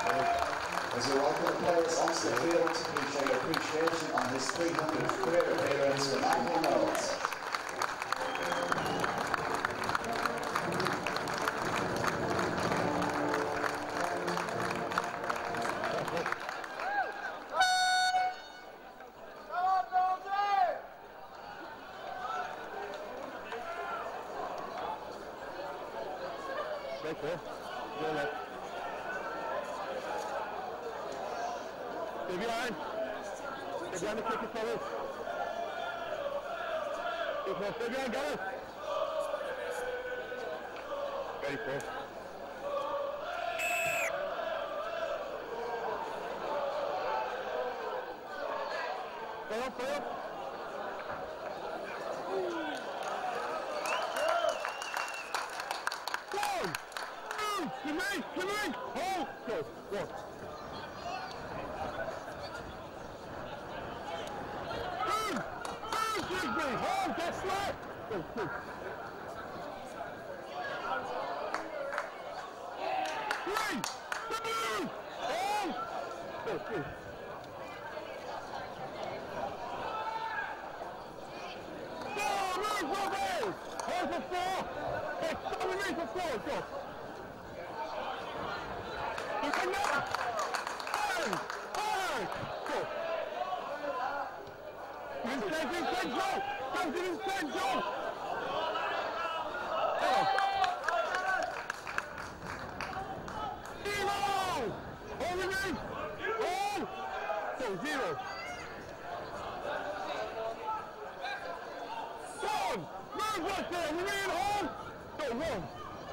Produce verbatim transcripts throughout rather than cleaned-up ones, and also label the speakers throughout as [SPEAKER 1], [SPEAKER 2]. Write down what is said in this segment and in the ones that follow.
[SPEAKER 1] As we welcome the players onto the field to show your appreciation on his three hundredth career appearance for Michael Knowles.
[SPEAKER 2] Stay behind. Stay behind the kicker fellas. Stay behind, got it. Ready, Chris. Play up, play up. One, two, to me, to me. Hold, go, one. Hold, get flat! Go, go. Three! Two! Hold! Go, go. Four! Move, Robbie! Hold for four! Hey, stop with me for four! Go! You can now! Five! Five! Go! Inside, inside, go! Go, get inside, go! Oh! Zero! Hold it in! Hold! Go, zero! One! Move right there! We need hold! Go, one!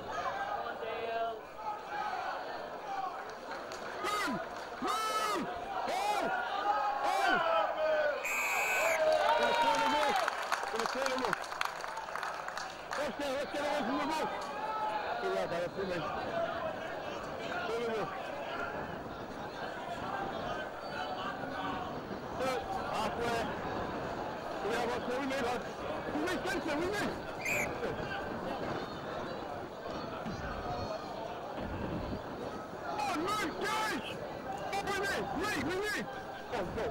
[SPEAKER 2] Two! Move! Hold! Hold! Gonna turn him off! Gonna turn him off! Watch there, let's get away from the ball! Good right, Barry, pull in. Turn him off. Good, halfway. We have what's there, we need us. We need centre, we need! Good. On, move, Josh! What we need? Lead, we need! Go, go.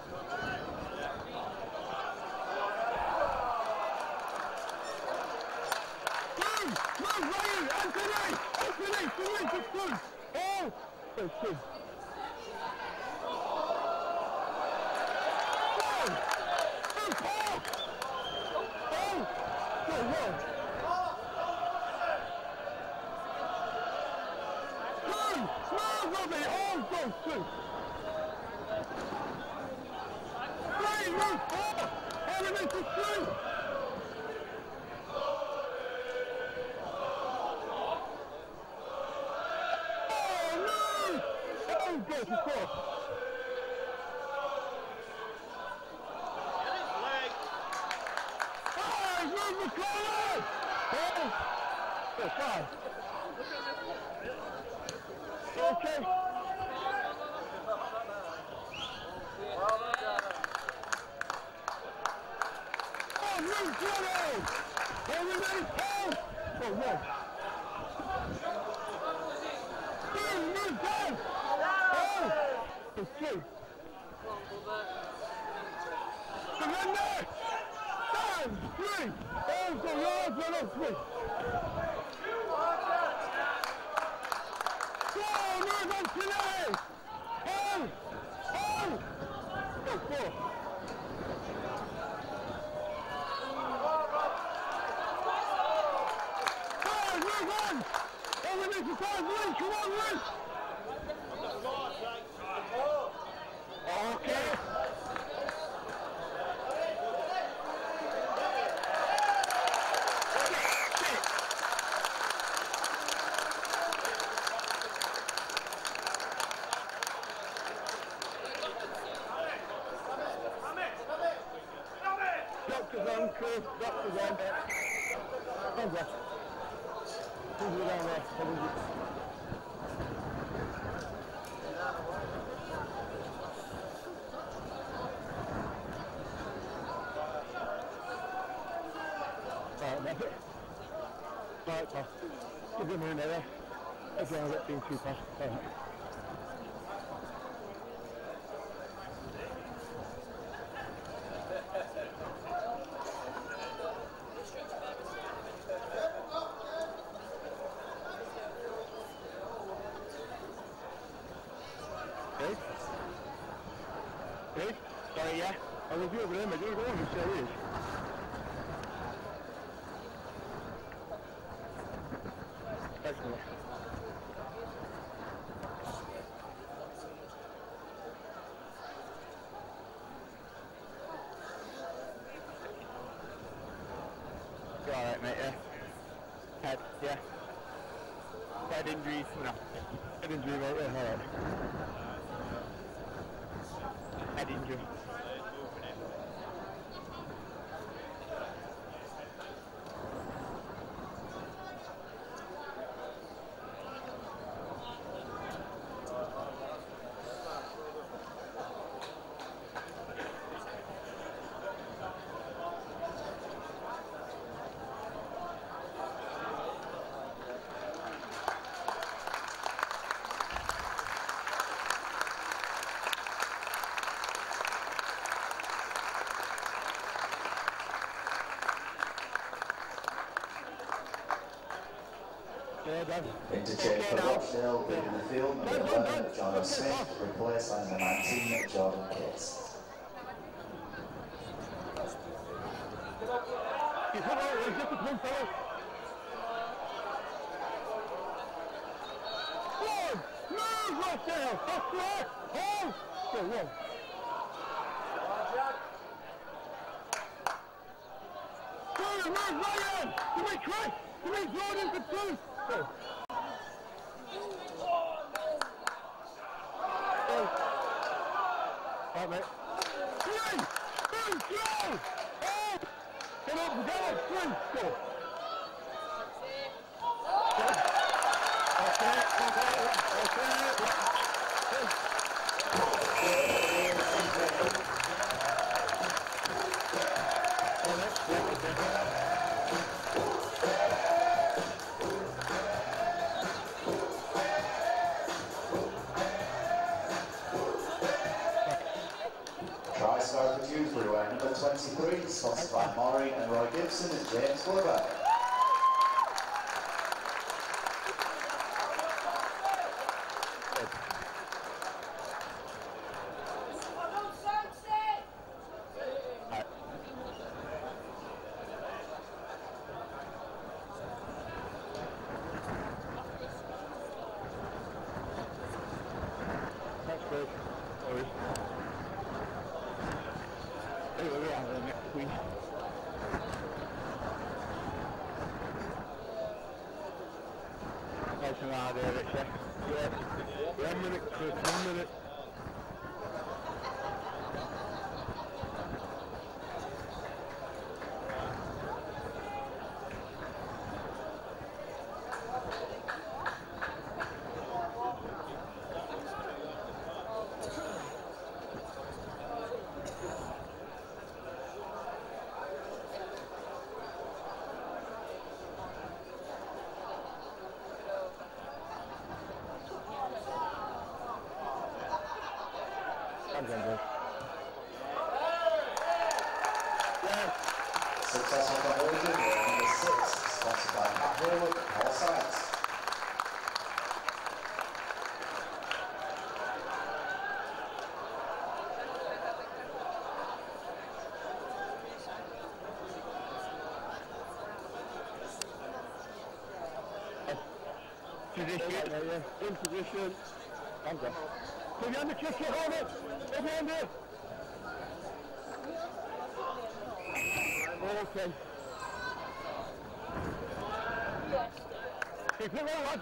[SPEAKER 2] Move, Ryan! Anthony! Anthony! Three, just good! Oh! That's good. One! Two, four! Oh! Go, one! Two! Move, Robbie! Oh, go, two! Three, move, four! Element to two! Go for four. Five, move the corner! Four. Go, five. Okay. Oh, move, Johnny! Hold it in, hold! Go, one. Two, move, down! It's two. Surrender! Down! Three! Oh, go yards, run on three. Four! Move on today! Oh! Oh! Go four. Five! Move on! Oh, we need to five, Lee! Come on, Lee! Okay. Doctor's on, Chris. Doctor's on. Hold on. Hold it down there. Hold it. Right, that's it. Right, pass. Give him in there. Again, I'll get being too fast. Right. Hey? Hey? Sorry, yeah? I was over there, mate. You're going to say it is. Thanks, mate. You're alright, mate, yeah? Head, yeah? Head injuries, no. Head injury, mate, yeah, alright. Head injury.
[SPEAKER 1] Interchange for Rochdale, leading the field, number eleven, John Smith, replaced by number nineteen, Jordan Cates.
[SPEAKER 2] Move, Rochdale! That's right! Oh! Go, go. Go, move, Ryan! Come on, Chris! Come on, Jordan, for two! Go. Right, mate. Three! Three! Go! Oh! Get up, get up! Three! Go! Okay, okay, okay.
[SPEAKER 1] Try-star for Dewsbury, wearing number twenty-three, sponsored by Maureen and Roy Gibson and James Glover. One minute, Chris, one minute. Successful conversion, number six, sponsored by Matt Haywood, all sides.
[SPEAKER 2] Position, in position. I'm done. Put your hand to kick it, hold it. Put your hand in. Okay. Keep it rolling.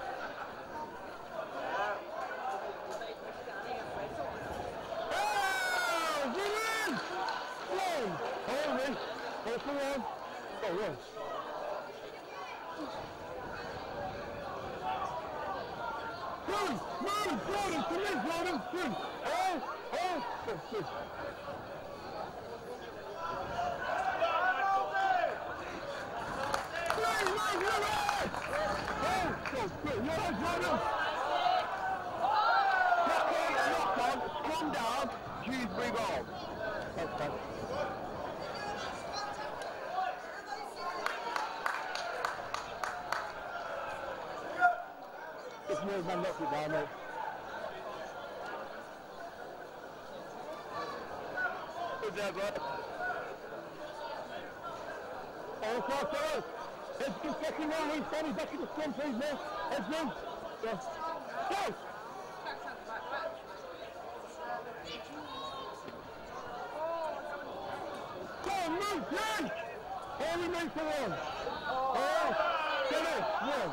[SPEAKER 2] Oh, get in! One. Hold it. Hold for one. Go, run. Three. Move, Jordan. Come in, Jordan. Three. Oh, oh. Go, three. Scrum down, Dewsbury ball. It's more than knocked it down, mate. Good there, bro. All across the road. Heads in second row, he's standing back in the scrum, please, mate. Heads in. Go. Go! Go, move, run! All remain for one. Oh, get it, one.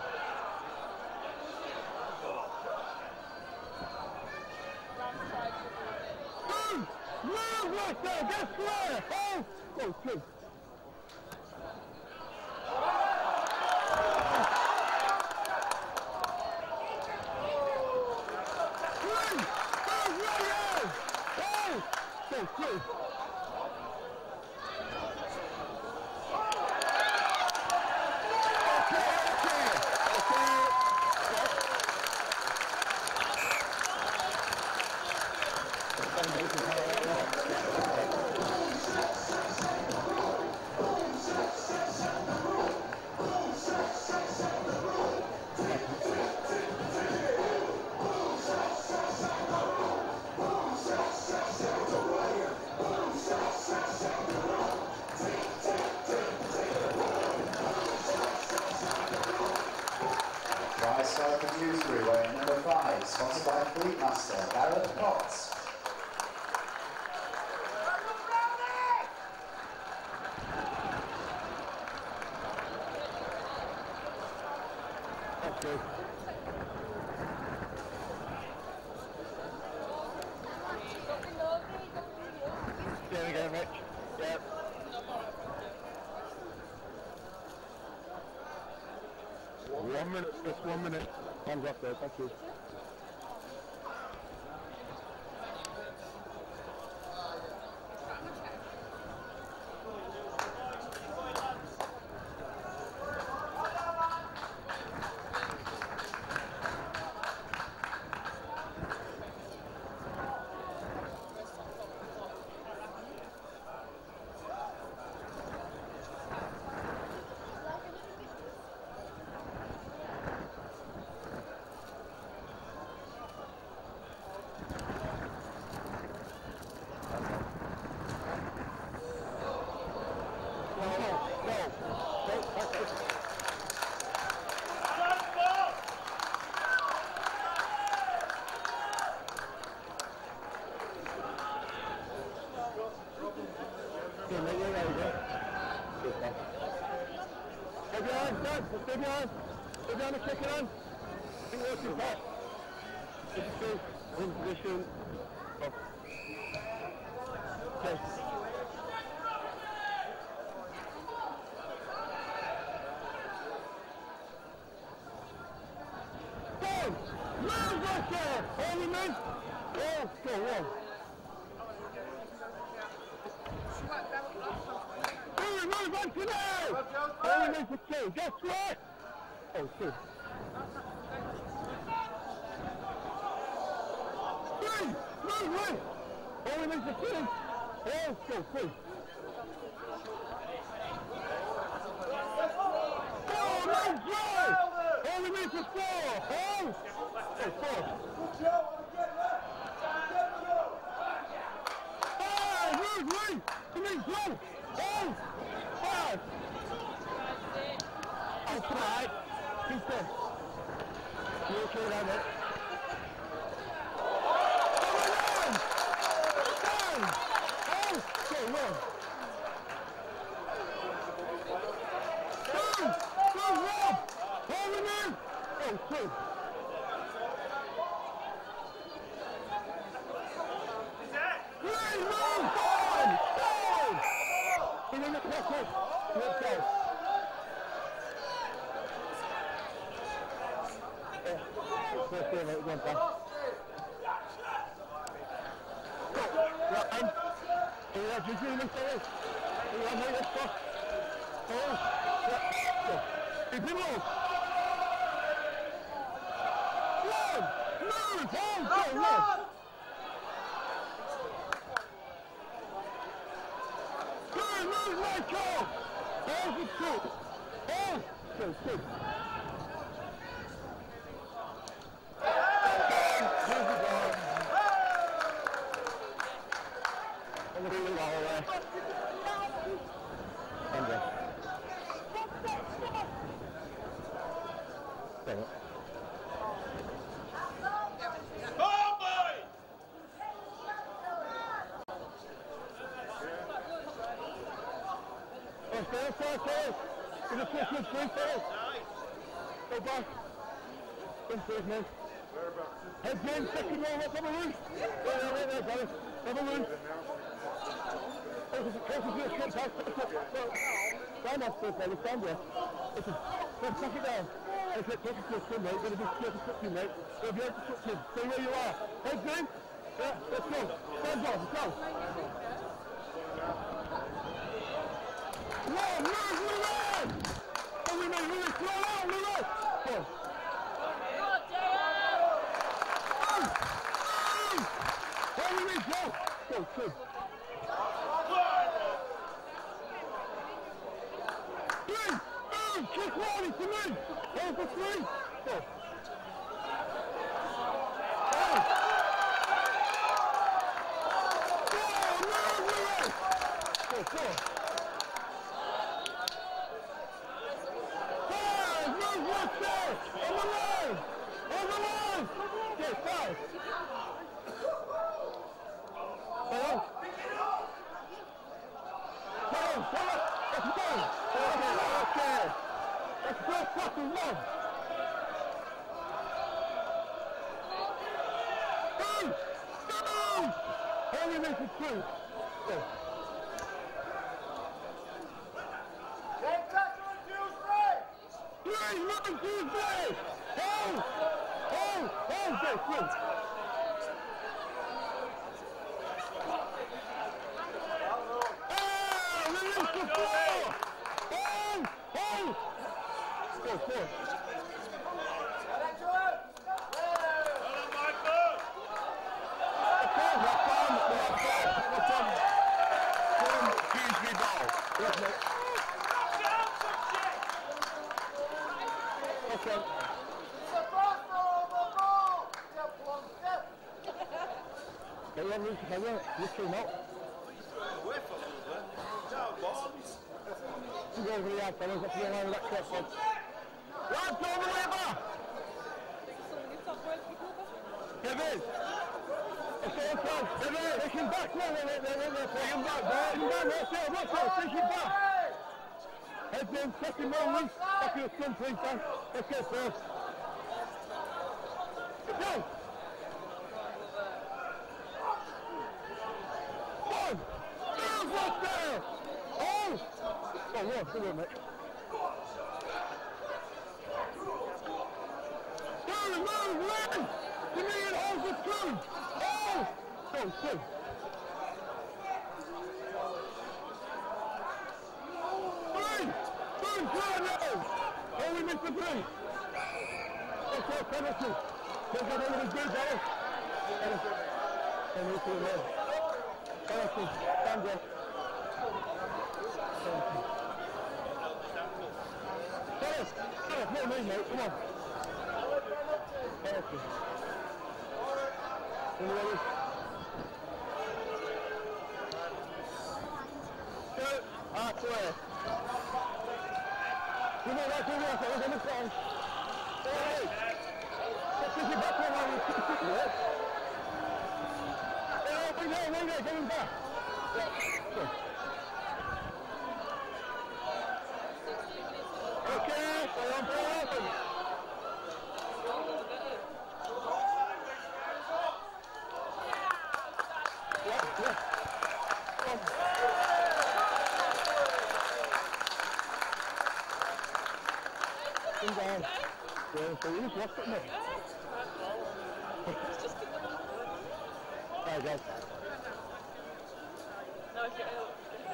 [SPEAKER 2] Move! Move right there, get square! Oh! Go, two. Go, two.
[SPEAKER 1] TriStar for Dewsbury, wearing number five, sponsored by Fleetmaster, Gareth Potts.
[SPEAKER 2] Okay. There we go, Rich. Yep. One minute, just one minute. Hands up there, thank you. Stay behind, Dad. Stay behind. Stay behind and check it on. Think what's your back. Good to see. In position. Up. Okay. Go! Move right there! Only men! Oh, go on. Move on to now! Only men for two, guess what? Oh, two. Three! Move, move! Only men for two. Oh, go, three. Go, move, drive! Only men for four. Oh! Oh, four. Five! Move, move! Come in, go! Oh! Five! Outside! Keep there. You okay down there? Nine! Oh! Go, one! Two! Go, one! Hold him in! Oh, two! Three! Move! Five! Five! In the pocket! Let's go! Let's go, mate. One back. Go! Right, and... Here we are, just doing this, there is. Here we are, mate, let's go. Oh! Yeah, go. Keep him low! One! Move! Hold! Go, one! Two! Move, Michael! Hold it, two! Hold! Go, two! Here's the ball. I'm going to do it all the way. Stay outside, Tails. Give us a good free, Tails. Go back. Come through, man. Heads in, second roll, let's have a loose. Right there, right there, Barry. Have a loose. Close to the ship, pass. Stand off, please, Barry. Stand there. Listen, let's tuck it down. That's it, take it to the swim, mate. You're going to be scared to touch you, mate. You'll be able to touch him. Stay where you are. Heads in. Yeah, let's go. Stand off, let's go. Whoa, move, move on! Oh, we made, move, slow down, move on! Go on. Oh, we made, go! Go, two. Three! Move! Kick one, it's a move! Hold for three! Go! Oh! Go, move, move! Go, go! What's there? On the line! On the line! Okay, five. Hello? Hello, hello. Let's go. Okay, okay. Let's go fucking one. Two! Two! Only makes it two. Go. Three, one, two, three! Hold! Hold! Hold! Go, through! Oh! Release the floor! Hold! Hold! Go, four. Okay, what's on? What's on? What's on? Form Dewsbury ball. Yes, mate. Okay. Get one loose if I will. Lift him up. You go over the yard, fellas. Up to the line with that cross one. Lads, go over the way back! Kevin! Let's go inside. Kevin! Take him back. Wait, wait, wait, wait, wait. Take him back. Take him back. That's it. That's it. Take him back. Heads in. Second roll loose. Back in the scrum, please, Dan. Let's go first. Go! One! Two! What's there? Oh! Oh, one. Good one, mate. Two! Move! Lynn! To me and hold the two! Oh! Go, two. Three! Three! Three! No! Oh, we missed the three! Let's go, penalty! Take that over the good, Dennis! Dennis! Penalty to the head. Penalty. Stand there. Penalty. Dennis! Dennis, not me, mate. Come on. Penalty. In the way. Go! Ah, clear. You know that's all right, I was on the front. Hey! Let's take it back to one with six six, right? Yeah, wait there, wait there, get him back. Yeah, okay, stay on board. Yeah, yeah. Come on. Come down. Yeah, so you just lost it, mate. There you go.
[SPEAKER 3] No, it's getting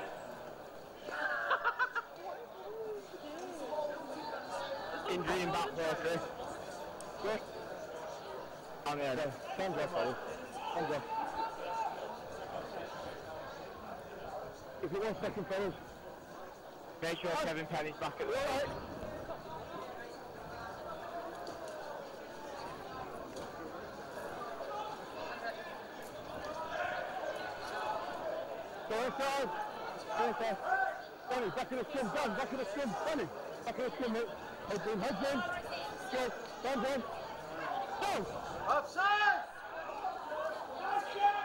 [SPEAKER 2] Injury in back there, Chris. Good. I'm here. Okay. Hands off, fellas. Hands off. Is it one second, fellas? Make sure Kevin Penny's back at the right. Go inside. Go inside. Danny, back in the skin. Dan, back in the skin. Danny, back in the skin, mate. Heads in, heads in. Go. Hands in. Go.
[SPEAKER 1] Offside!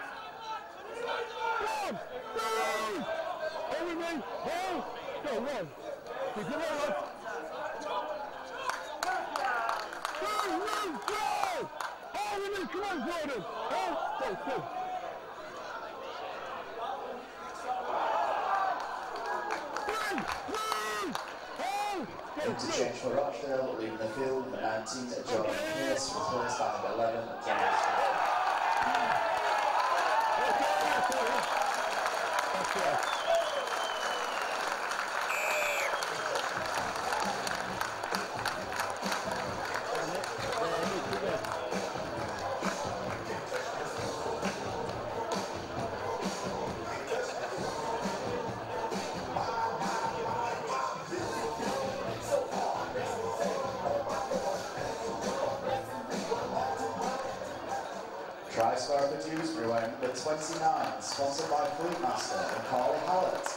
[SPEAKER 2] One. Three. Over me. Hold. Go, one. Keep it rolling. Move, move, go! Oh, we need, come on, Jordan. Oh, go, go.
[SPEAKER 1] Interchange for Rochdale, leaving the field, number nineteen, Jordan Pierce, replaced by number eleven, James. Tri-Star for Dewsbury, wearing number twenty-nine, sponsored by Fleetmaster and Carly Hallett.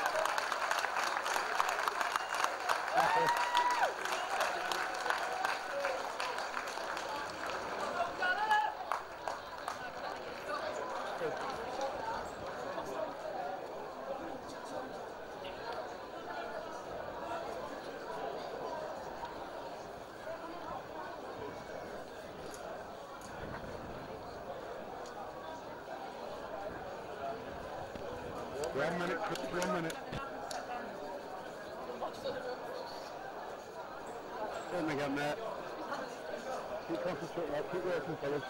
[SPEAKER 2] One minute, one minute. Don't make up, Matt. Keep concentrating, I'll keep working, fellas.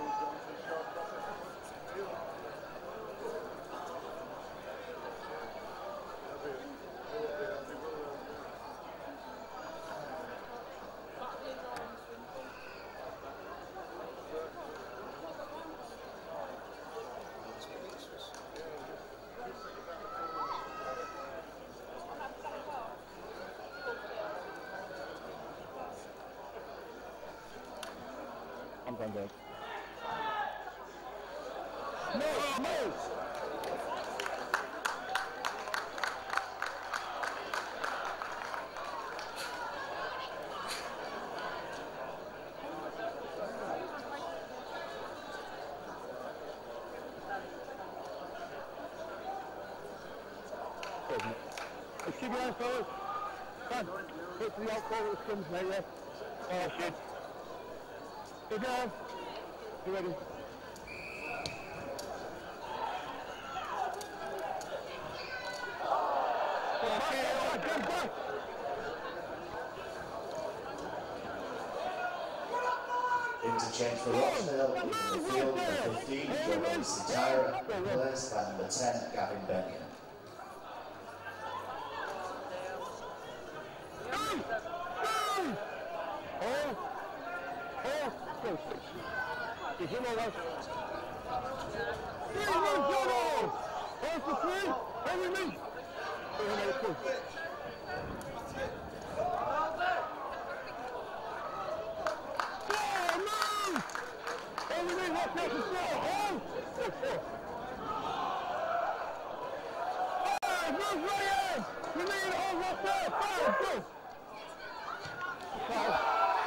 [SPEAKER 2] I'm done, Dave. No, no! Let's keep it on, fellas. Come on. Wait for the alcohol that comes, mate, yeah? Oh, shit. Hey, guys. You ready?
[SPEAKER 1] Interchange for Rochdale, leaving the field, number fifteen, Jordan Sitira, replaced by number ten, Gavin Benyon.
[SPEAKER 2] Did you know that? Three, one, zero! Hold for three, every me! Three, one, eight, two. Four, move! Every me, watch out for four, hold! Four, four. Five, move right in! You need to hold right there, five, go! Five.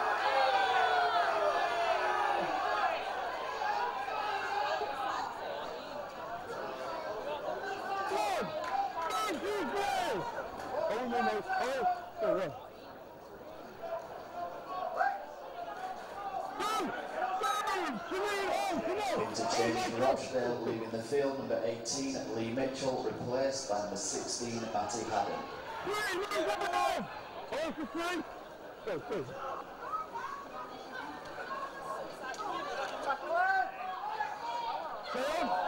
[SPEAKER 1] Interchange for Rochdale, leaving the field, number eighteen, Lee Mitchell, replaced by number sixteen, Matty Haddon.
[SPEAKER 2] Three, move up and on! Hold for three. Go, go. Stay on.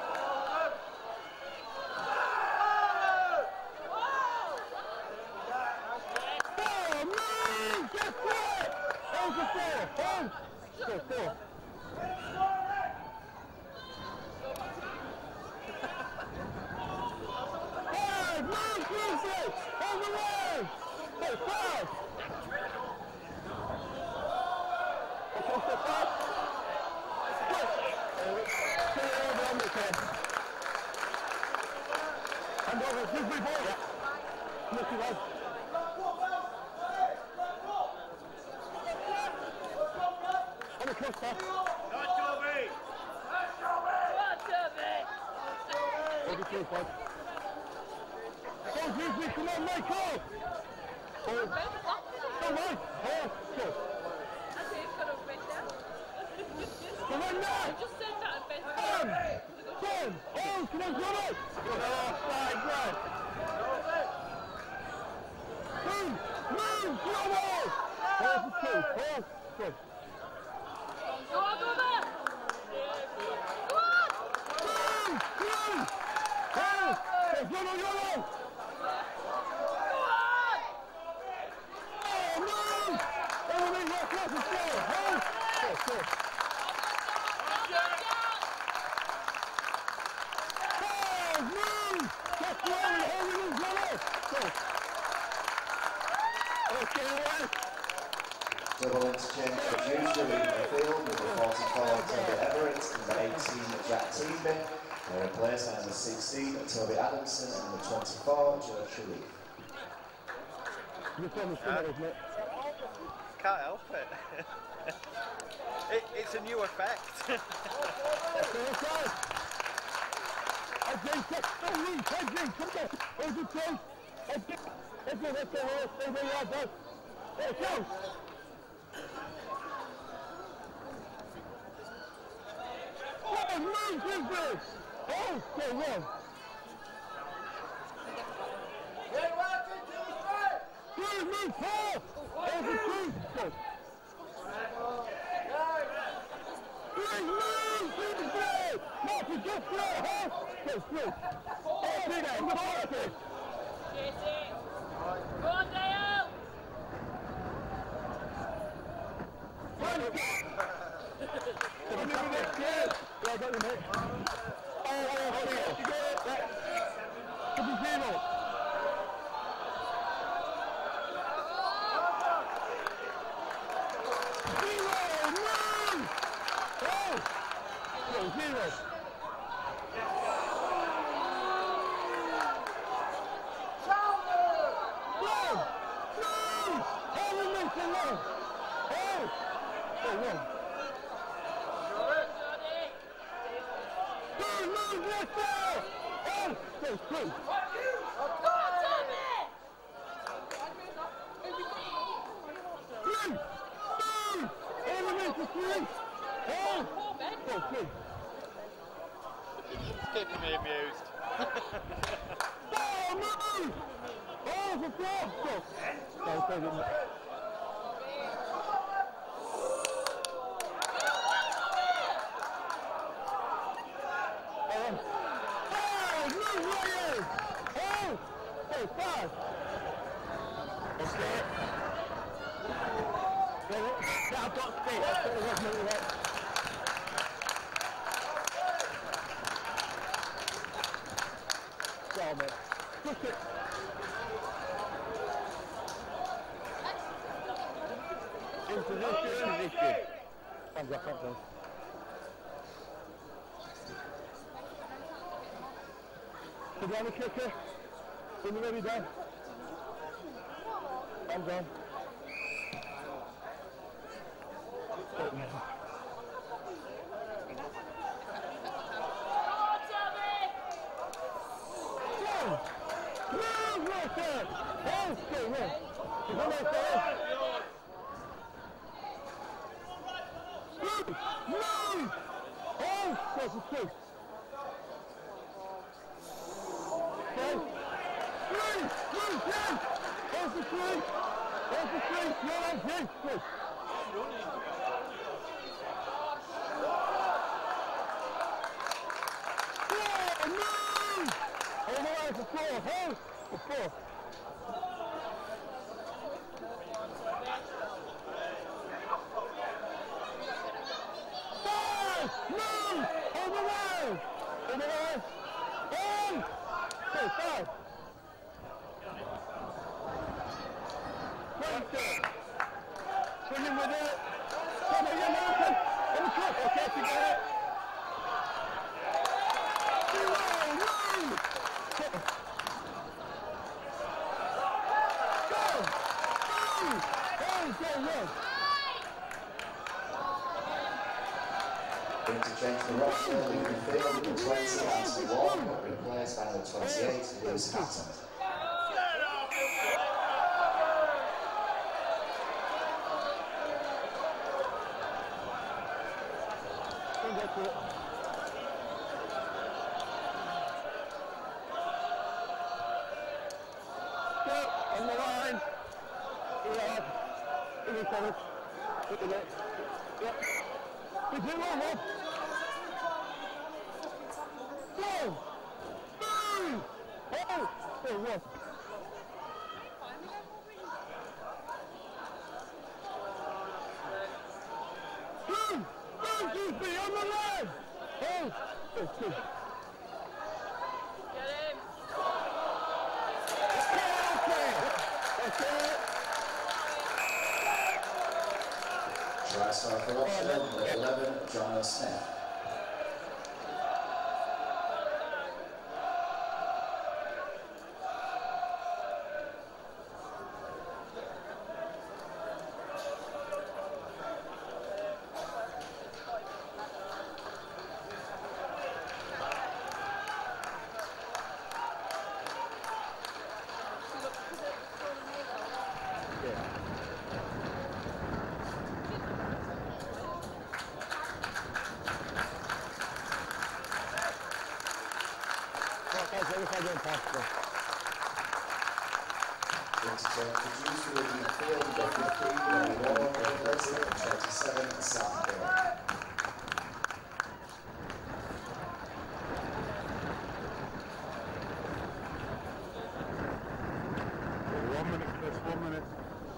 [SPEAKER 2] Four, move! Get four! Hold for four, hold! Go, four. Five, move, three, six! Hold the line! Hey, five! Okay, so five. Quick! Stay over on the ten. Hand over, please be ball. Yeah. Look at that. On the cross pass.
[SPEAKER 3] Not Toby! Not Toby!
[SPEAKER 2] Over three, five. Go, Disney, come on, Michael! Oh, come on. Oh, go. Come on now.
[SPEAKER 4] Just said that at best.
[SPEAKER 2] Ten. Ten. Oh, come on, come on. Oh, side right. Move, move, come on. Oh, for two. Oh, good.
[SPEAKER 4] Go on, go there. Go on.
[SPEAKER 2] Move, move. Oh, go, go, go, go. Oh, move. Everything left, left, and four. Oh, good, good. Oh, move. That's right. Everything's gone off. Go. Okay, away.
[SPEAKER 1] Double interchange for Juicer in the field with the forty-four Toby Everett and the eighteen Jack Teeby. They're replaced by number sixteen Toby Adamson and number twenty-four Joe Sharif.
[SPEAKER 2] You're from the center, isn't it?
[SPEAKER 5] Can't help it. it it's a new effect.
[SPEAKER 2] Okay, okay. Head check. Oh, Lee, head check. Come on. There's a chase. Head check. Let's go, let's go, let's go, let's go, let's go. Let's go. Oh, move, move, move. Oh, go, run. Move, move, four. There's a two. Go. Three, move, move the ball. Martin, just throw, huh? Go, through. Oh, big end, Martin.
[SPEAKER 4] Go on, Dale.
[SPEAKER 2] Run it. Come on, come on, yeah. Yeah, I got you, mate. Oh, oh, oh, yeah. You got it. Right. Could be zero. Zero, move! Oh! Go, zero. One! Move! Hold the mince and one. Oh! Go, one. Move, move, let's go! Oh! Go, two.
[SPEAKER 4] Go on, Tommy.
[SPEAKER 2] Three! Move! Hold the mince and three. Oh! Go, three.
[SPEAKER 5] It's keeping me amused.
[SPEAKER 2] Oh, move! Oh, for four! Go! No, go, go. Oh, oh, move, Ryan! Oh! Oh, five! Okay. Go, yeah, I've got six. Go, go, go, go. Go, mate. Push it. In position, in position. Hands up, hands up. Put down the kicker. When you're ready, Dan. Hands on. Go, man. Move, Walter! Oh, go, run. He's on that side. Move! Move! Oh, there's a two. Okay. Three! Move, ten! There's the three! There's the three! No, that's three! Good. Four! Move! All the way for four. Hold for four. Five! Move! All the way! All the way! One! Okay, five. Twenty. Swing in with it. Come on, yeah, Malcolm. On the top. Okay, you got it. Zero! Move! Go! Move! Oh, go, run!
[SPEAKER 1] Interchange for Rochdale, leaving the field with the twenty Anthony Walker, replaced by number twenty-eight Lewis Hatton.
[SPEAKER 2] to it. Get on the line. Yeah. In the corner. Look at it. Yep. Is it one more? Go! Boom! Oh! There was. Boom! Boom, Goofy, on the line! Oh! That's good.
[SPEAKER 4] Get him!
[SPEAKER 2] That's it!
[SPEAKER 1] Try star for Watford, number eleven, Giles Smith. Interturn produced will be filmed by fifteen, number one, Ed Leslie, and twenty-seven, Sam Hill.
[SPEAKER 2] One minute, Chris, one minute.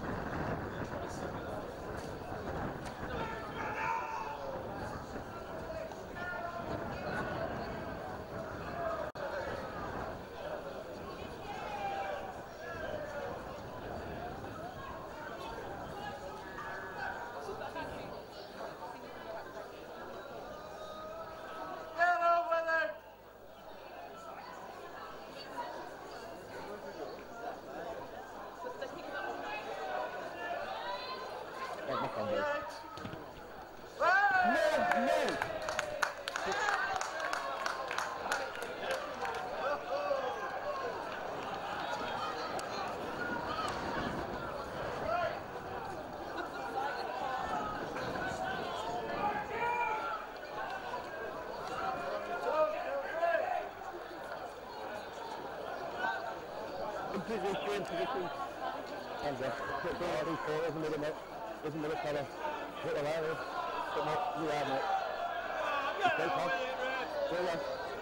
[SPEAKER 2] Completely strange position. Hands up. Put the body forward, doesn't matter, mate. Doesn't matter, fella. Put the line in. Put mate, you are, mate. Okay, Tom. Go on.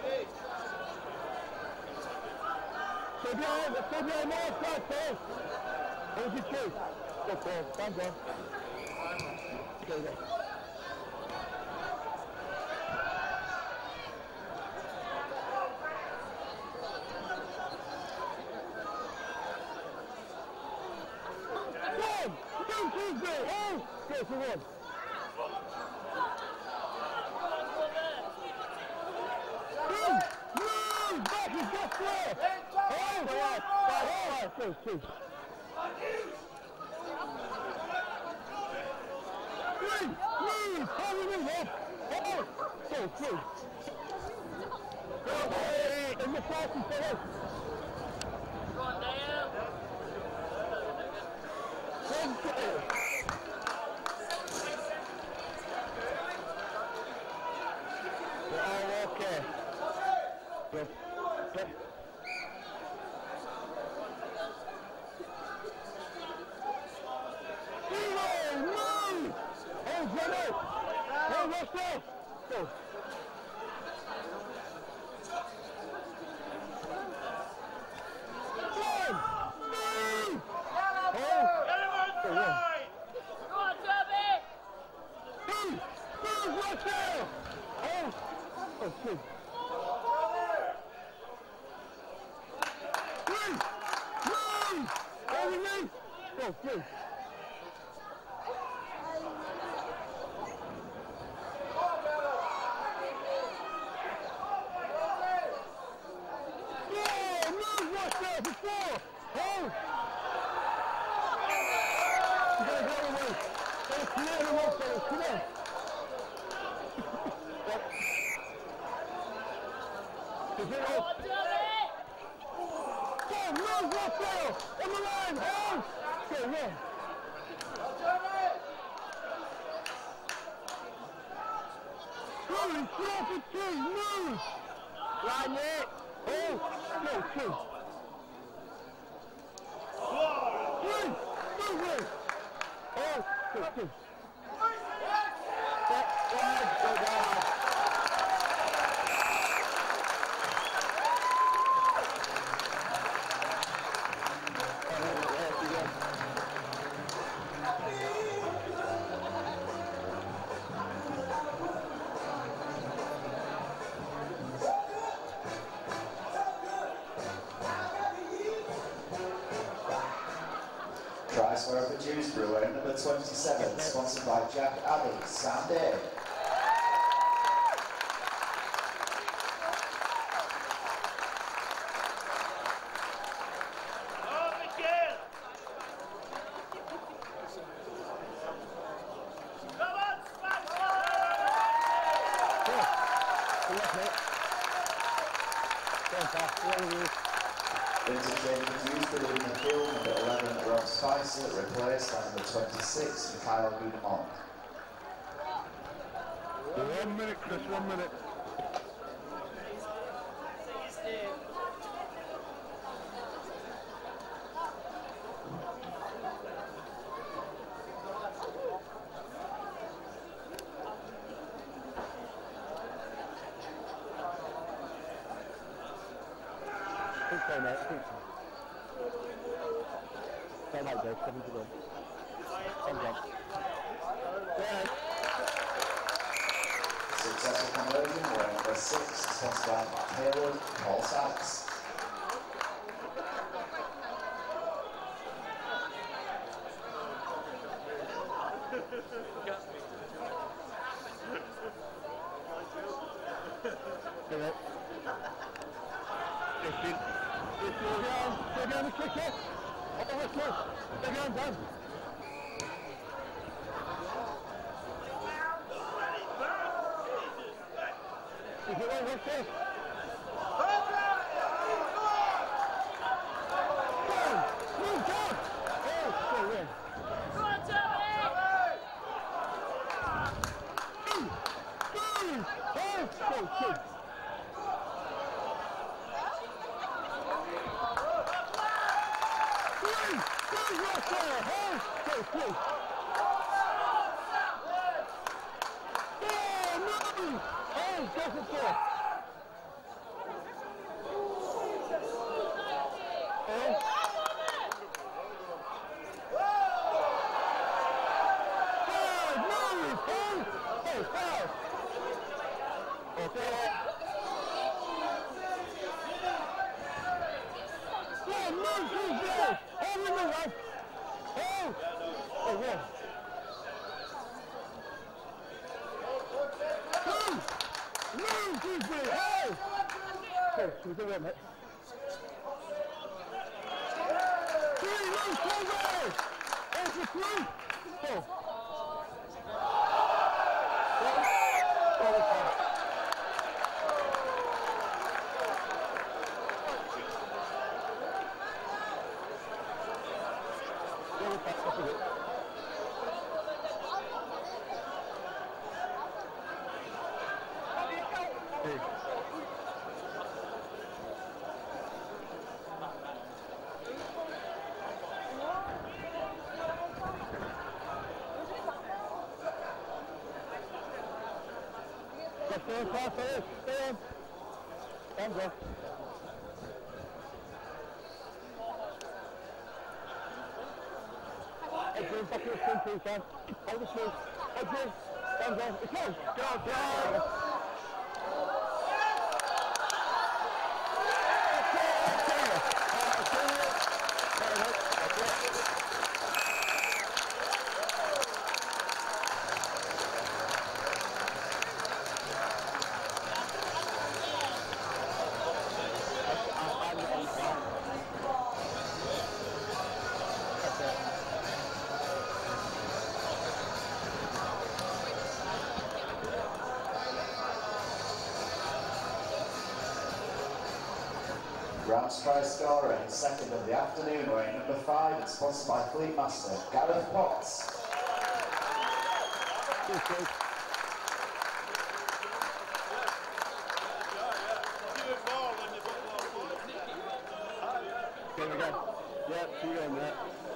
[SPEAKER 2] Stay behind, stay behind more, start, Paul. Hold your shoe. Go, Paul. Stand on. Go, go. Oh! Go for one. Move! Move! Back is just there! Oh! Go on! Oh! Go, two. Three! Move! Hurry me up! Oh! Go, two. Go, hey! In the party, fellas!
[SPEAKER 4] Go on, Dale!
[SPEAKER 2] One, two. Oh, okay. Go. Go. Zero! Move! Oh, Jenny! Oh, what's that? Go. One! Move! Oh! Go on.
[SPEAKER 4] Go on, Toby!
[SPEAKER 2] Move! Move, what's that? Oh! Oh, two. Three! Move! Over me! Go, three. Yeah, move, what's that? For four! Oh! You gotta go away. Gotta clear them up, fellas. Come on. Is it
[SPEAKER 4] Go
[SPEAKER 2] up?
[SPEAKER 4] on, Toby!
[SPEAKER 2] Go, move, Raphael! On the line! Oh! Go, run! Three! Move! Four for two! Move! Line it! Oh! Go, two! Three! Move it! Oh! Two, two! Step, wide, go down!
[SPEAKER 1] Try scorer for Dewsbury, wearing number twenty-seven, sponsored by Jack Abbey, Sam Day.
[SPEAKER 3] Oh, Miguel! Come on, smash
[SPEAKER 1] Interchange for Dewsbury in the field, number eleven, Rob Spicer, replaced by number twenty-six, Mikhail Gudemont.
[SPEAKER 2] One minute, Chris, one minute. Okay, mate, I think so. Stay like this, seven to go. Come on. Yeah.
[SPEAKER 1] Successful conversion, wearing number six, sponsored by Hayward, Paul Sachs.
[SPEAKER 2] Do it. fifteen. fifteen down. Stay down the kick it. Oh, let's go. Stay down, down. Is it right? What's this? Down. Move down. Oh, so yeah.
[SPEAKER 4] Go on, Toby!
[SPEAKER 2] Move. Move. Oh, so good. Three. Three right there. Oh, so good. Four. Move. Oh, go for four. Oh. Five. Move. Oh, oh, five. Okay. One, move, move, there. Oh, we move, right? Oh. Oh, yeah. Move. Move, Dewsbury. Oh. Okay, can we do that, mate? Three, move, four, there. Oh, for three. Four. One. Oh, five. Go with that, up with it. Hey. Let's go across there. Stay on. Hands off. Adrian, back to the spin, please, Sam. Hold the smooth. Adrian, hands on. It's on. Go, go.
[SPEAKER 1] Rounds try scorer, his second of the afternoon, wearing number five, and sponsored by Fleet Master, Gareth Potts.
[SPEAKER 2] Cheers, Dave. See you on that.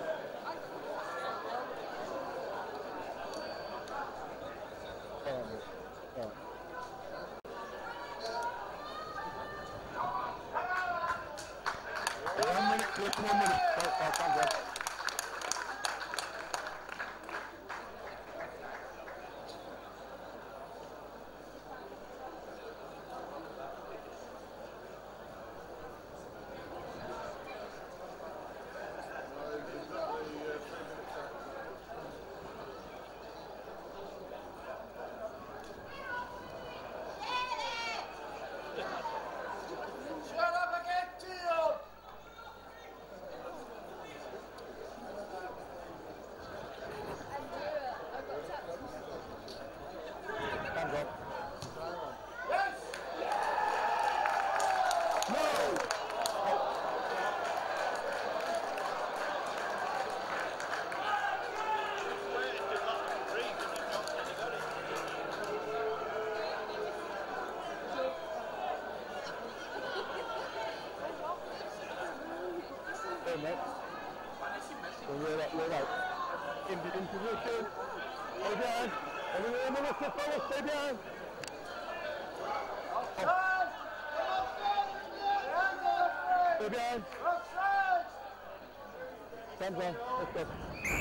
[SPEAKER 2] One minute, just one minute. Oh, oh, thank God. In, in position. Stay behind. Everyone in the whistle, fellas, stay behind. Oh. Stay behind. Stand down. Let's go.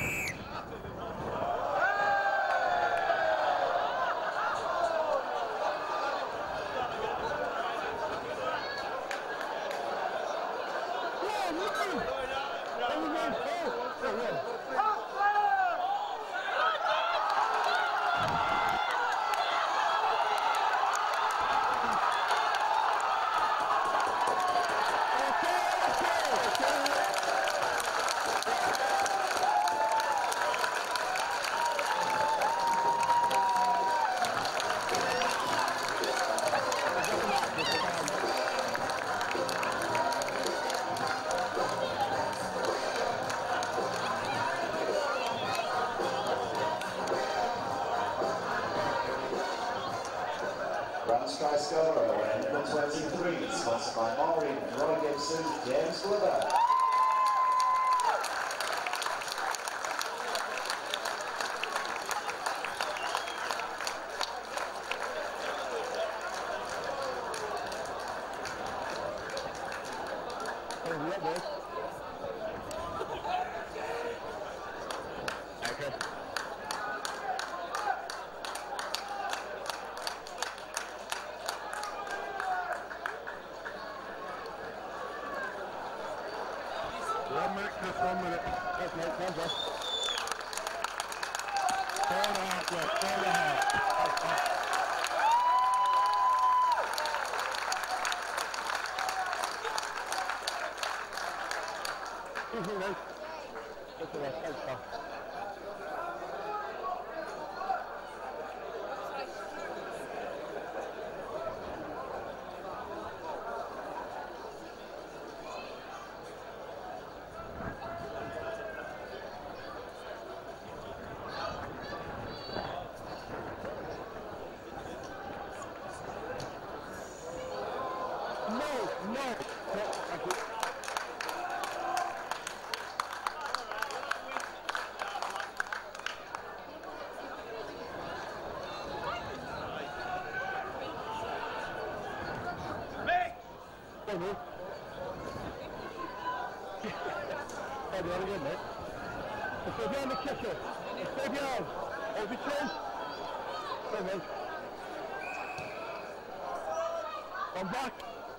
[SPEAKER 1] Try scorer, number twenty-three, sponsored by Maureen, Roy Gibson, James Glover.
[SPEAKER 2] One minute, just one minute. That's no contest. Four and a half left, four and a half. Easy, mate. That's all right, thanks, pal. No, no, no, thank you. Go, mate. Stay behind again, mate. Stay behind the kicker. Stay behind. Hold your chin. Go, mate. Come back.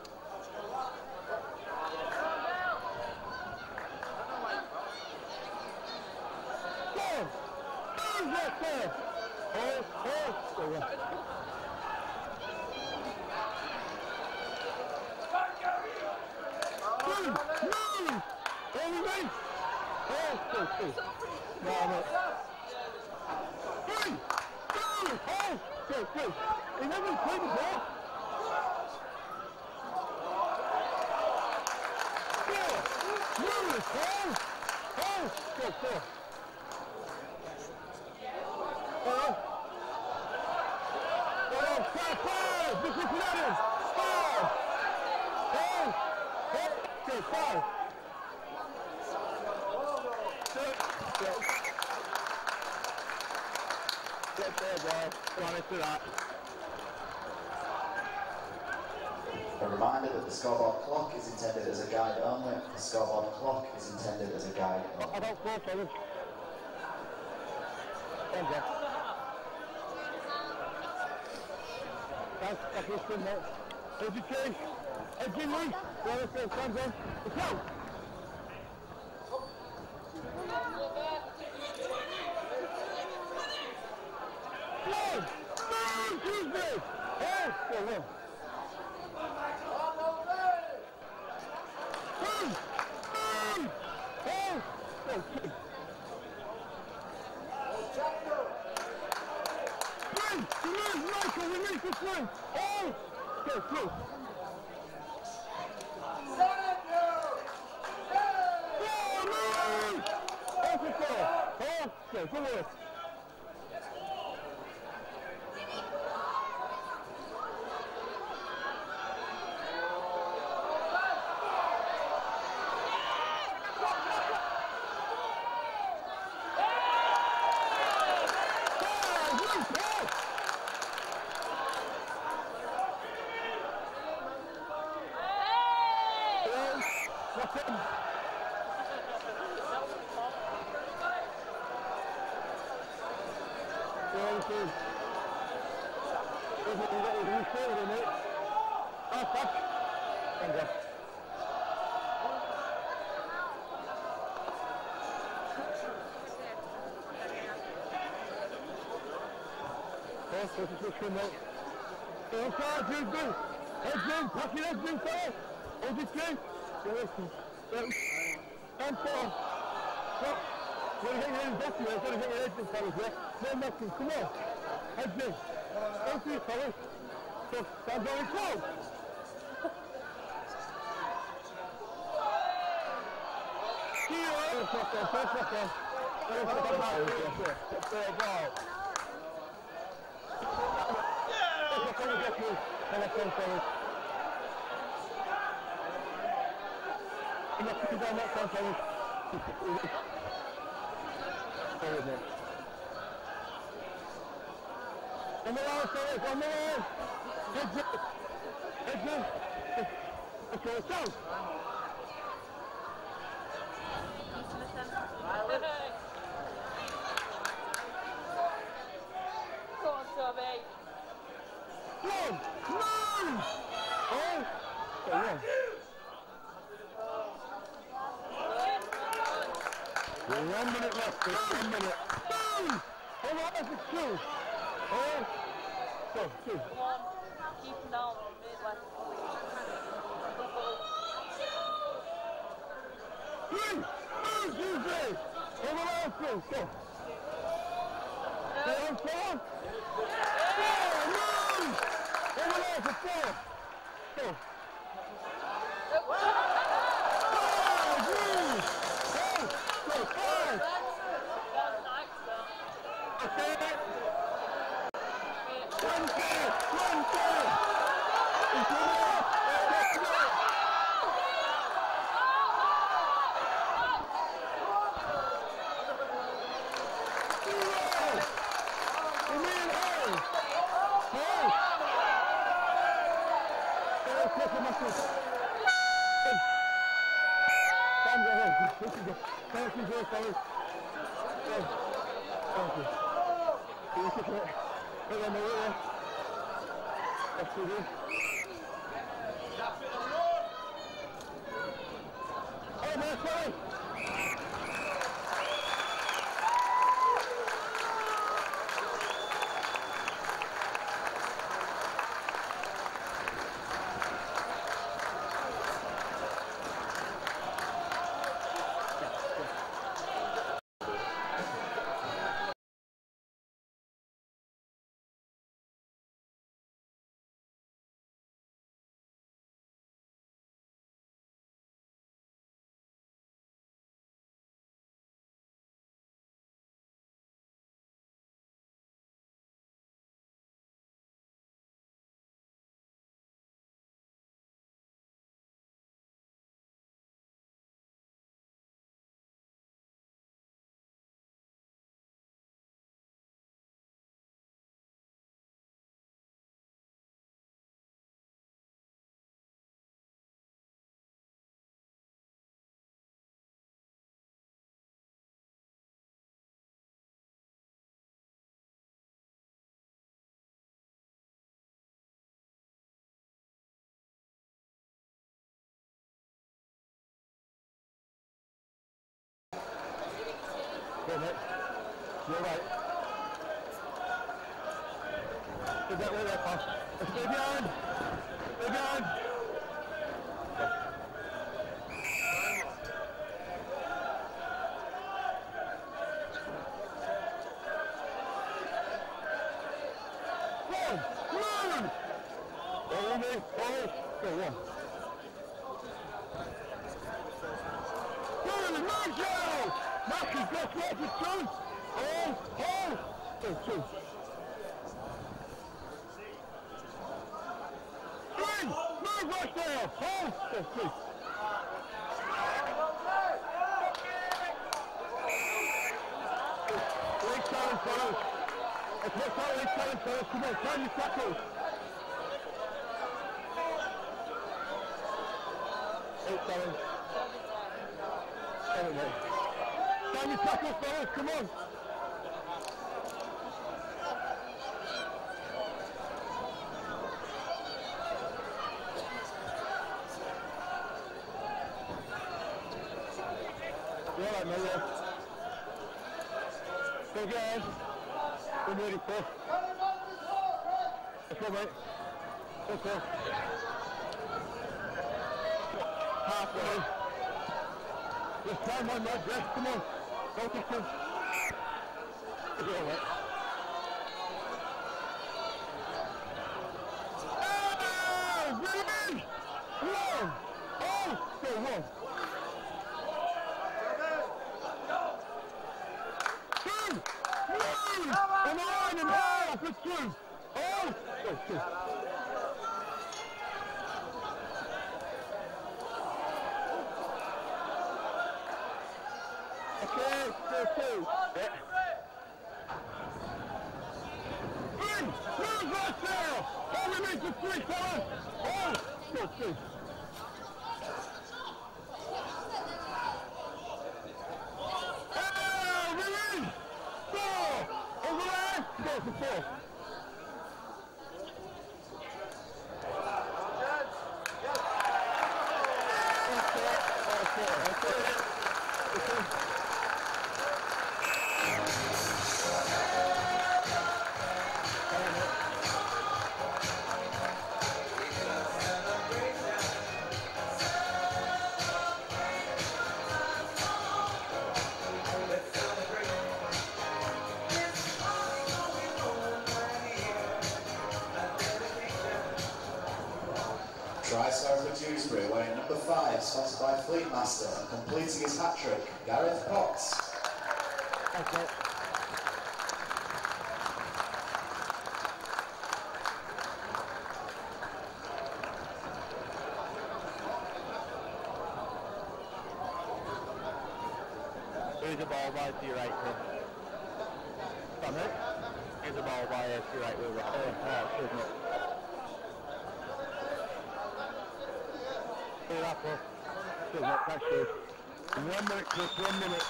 [SPEAKER 2] Right there. Oh, oh, there we go. Move, move. There we go. Oh, go, go. No, no. Three, two, oh, go, go. He never played the ball. Four, move, oh, oh, go, go. Oh, oh, five, five, this is Lennon, five, oh, oh, okay, five, Come on, let's do that.
[SPEAKER 1] A reminder that the scoreboard clock is intended as a guide only. The scoreboard clock is intended as a guide only.
[SPEAKER 2] I don't fall, sorry. Thank you. Thanks, that's your spin, mate. Here's your change. Hey, Jim Lee. Go on, let's go, stand on. Let's go. One, two, Tuesday. Oh, go on. Michael, we need to swing. Oh! Go, go. Oh, no! Oh, good ball. Oh, go, go away. Oh, sorry, Jim, go. Hey, Jim, pass it up, Jim, sorry. Hold it, Jim. Go, listen. And four. Stop. You're going to hit your head back here. You're going to hit your head, Jim, fellas, yeah? No knocking, come on. Hey, Jim. Don't see it, fellas. So, stand very close. See you, right? First knock down, first knock down. First knock down. Fair ball. I'm not going to get you. I'm not going to get you. I'm not going to get you. I'm not going to get you. Stay with me. On the line, fellas, on the line. Heads up. Heads up. Let's go, let's go.
[SPEAKER 4] Go on, Toby.
[SPEAKER 2] One, move! Oh, so one. One minute left, Chris, one minute. Boom! Hold on, that's a two. Oh, go, two.
[SPEAKER 4] Come on, keep him down.
[SPEAKER 2] Three, move, Tuesday! Hold on, two, go. Stay on four. Four, move! Over there for four. Go. Five, move! Go, go, five. Okay. One, four, one, four. It's enough. It's enough. Zero. Come in, hey. Hey. Stand there, hey. This is the thank you, fellas. Thank you. This is it. Hey, I'm over there. That's it. Oh, man, sorry. right. Is that where that pass? Stay behind! Stay behind! One! One! Follow me! Follow! Go one. Two! Marshall! Marshall, just watch it, two! Hold! Hold! Go two. Three! Move right there! Hold! Go two. Eight seven fellas. Let's work out eight seven fellas. Come on, time your tackles. Eight seven. Seven eight. Time your tackles, fellas. Come on. You're all right, mate, yeah. Go get on. Been ready for. Let's go, mate. Let's go. Halfway. Just time one, mate. Rest. Come on. Go to two. It's all right. Oh! Release! One! Oh! Go one. Two! One! And on and half! It's two! Oh! Go two. Okay, go two. Yeah. Three! Move right there! All we need is three, fellas! Oh! Go two. Oh! Release! Four! Over there! Go for four. Okay, okay, okay. Okay.
[SPEAKER 1] Tristar for Dewsbury, wearing number five, sponsored by Fleetmaster, and completing his hat-trick, Gareth Potts.
[SPEAKER 2] Okay. Here's the ball by to your right, Chris. Come here. Here's the ball by to your right, Wilbur. Oh, oh, isn't it? Clear up, Will. Still not catch this. One minute, Chris, one minute.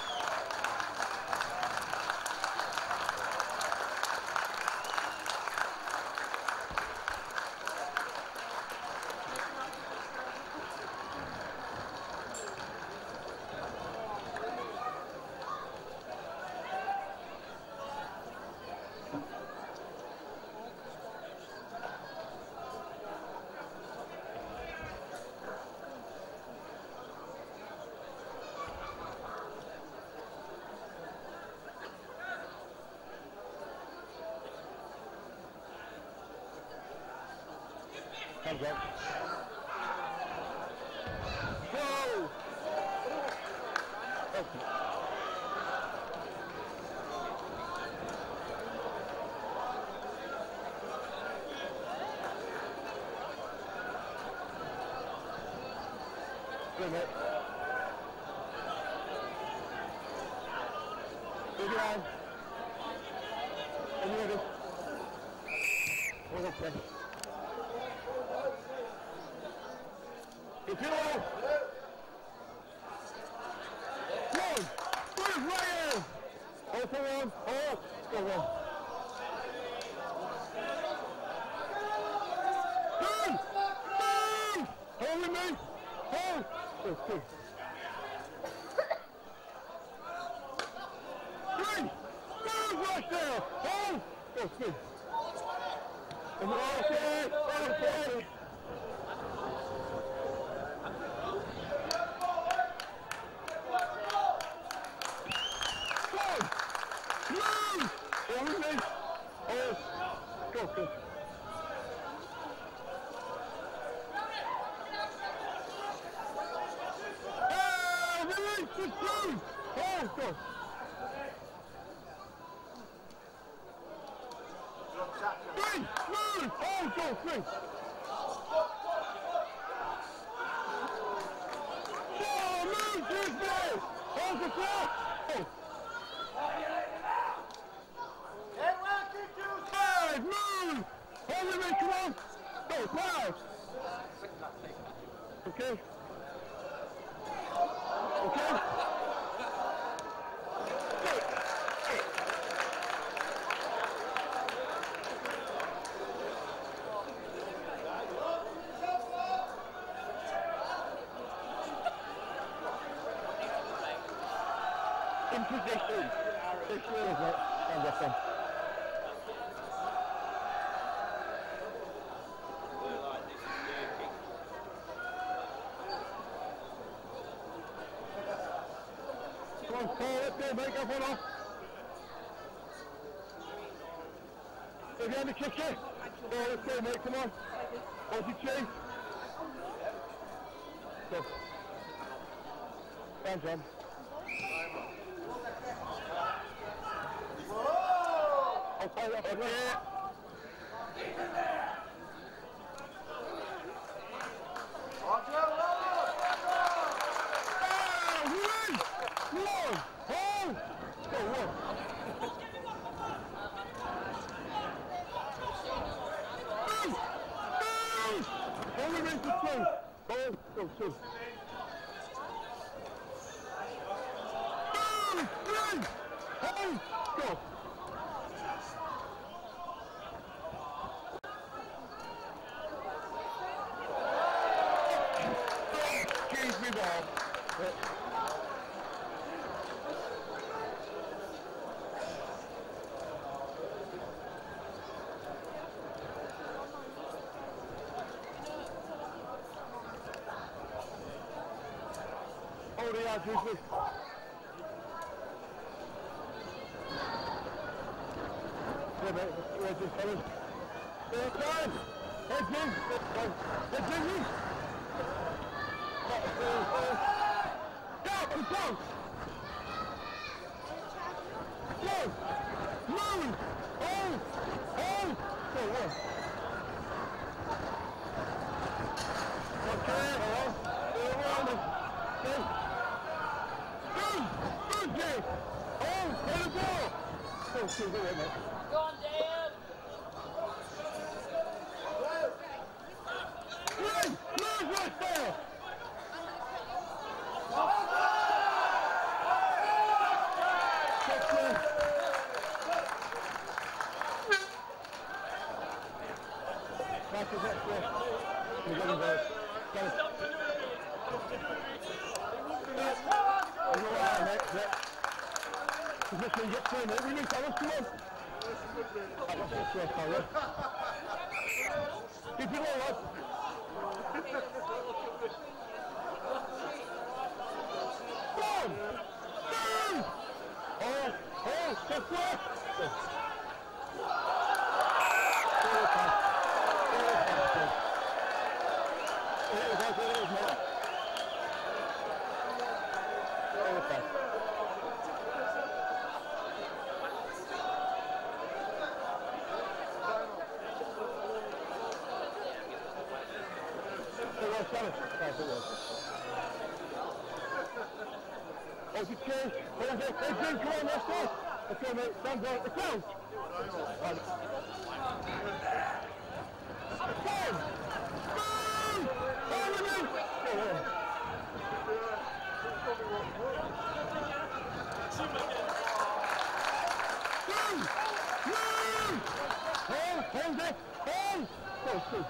[SPEAKER 2] Thank you. Go! Okay. Good, mate. Good line. Are you ready? Hold on, please. If you all, one, move right in. Hold for one, hold, go one. Two, move, hold with me, hold, go two. Three, move Go, three. Okay, okay. Oh, go, go. Oh, release the two. Oh, go. Three, move. Oh, go, three. Four, move, Tuesday. Oh, the four. Oh. Five, move! Hold it, come on! Go, five! Okay? Okay? In position. This way is it. And this one. Come on, Paul, let's go, make up one off. Go behind the kicker. Go, let's go, mate, come on. What's your chase? Go. Down, John. I'll play that one, right? One! Oh! Go, one! Move! Move! Only race to two! Go, go, two! Move! Three! Hold! Go! Excuse me, Bob. Oh, they are, Tuesday. Yeah, mate, where's this fellas? There it goes! Heads in! Heads in, you! Go, go, go! Go! Move! Hold! Hold! Go, one. Okay, hold on. Go around it. Go. Move! Move, Jay! Hold! Hold the ball! Go, go, go, mate.
[SPEAKER 4] Go on, Dan.
[SPEAKER 2] Move! Move right there! Back is extra. We're getting there. Get it. You're all right, mate. Yeah. Position, get through, mate. We need fellas, come on. That was it, yeah, sorry. Keep it low, lad. Go! Move! Oh, oh, just work! Oh, good change. Hold on, hey, Jim, come on, let's go. Let's go, mate. Stand out. Let's go. Right. Go! Move! Hold it in! Go on. Move! Move! Hold, hold it! Hold! Go, two.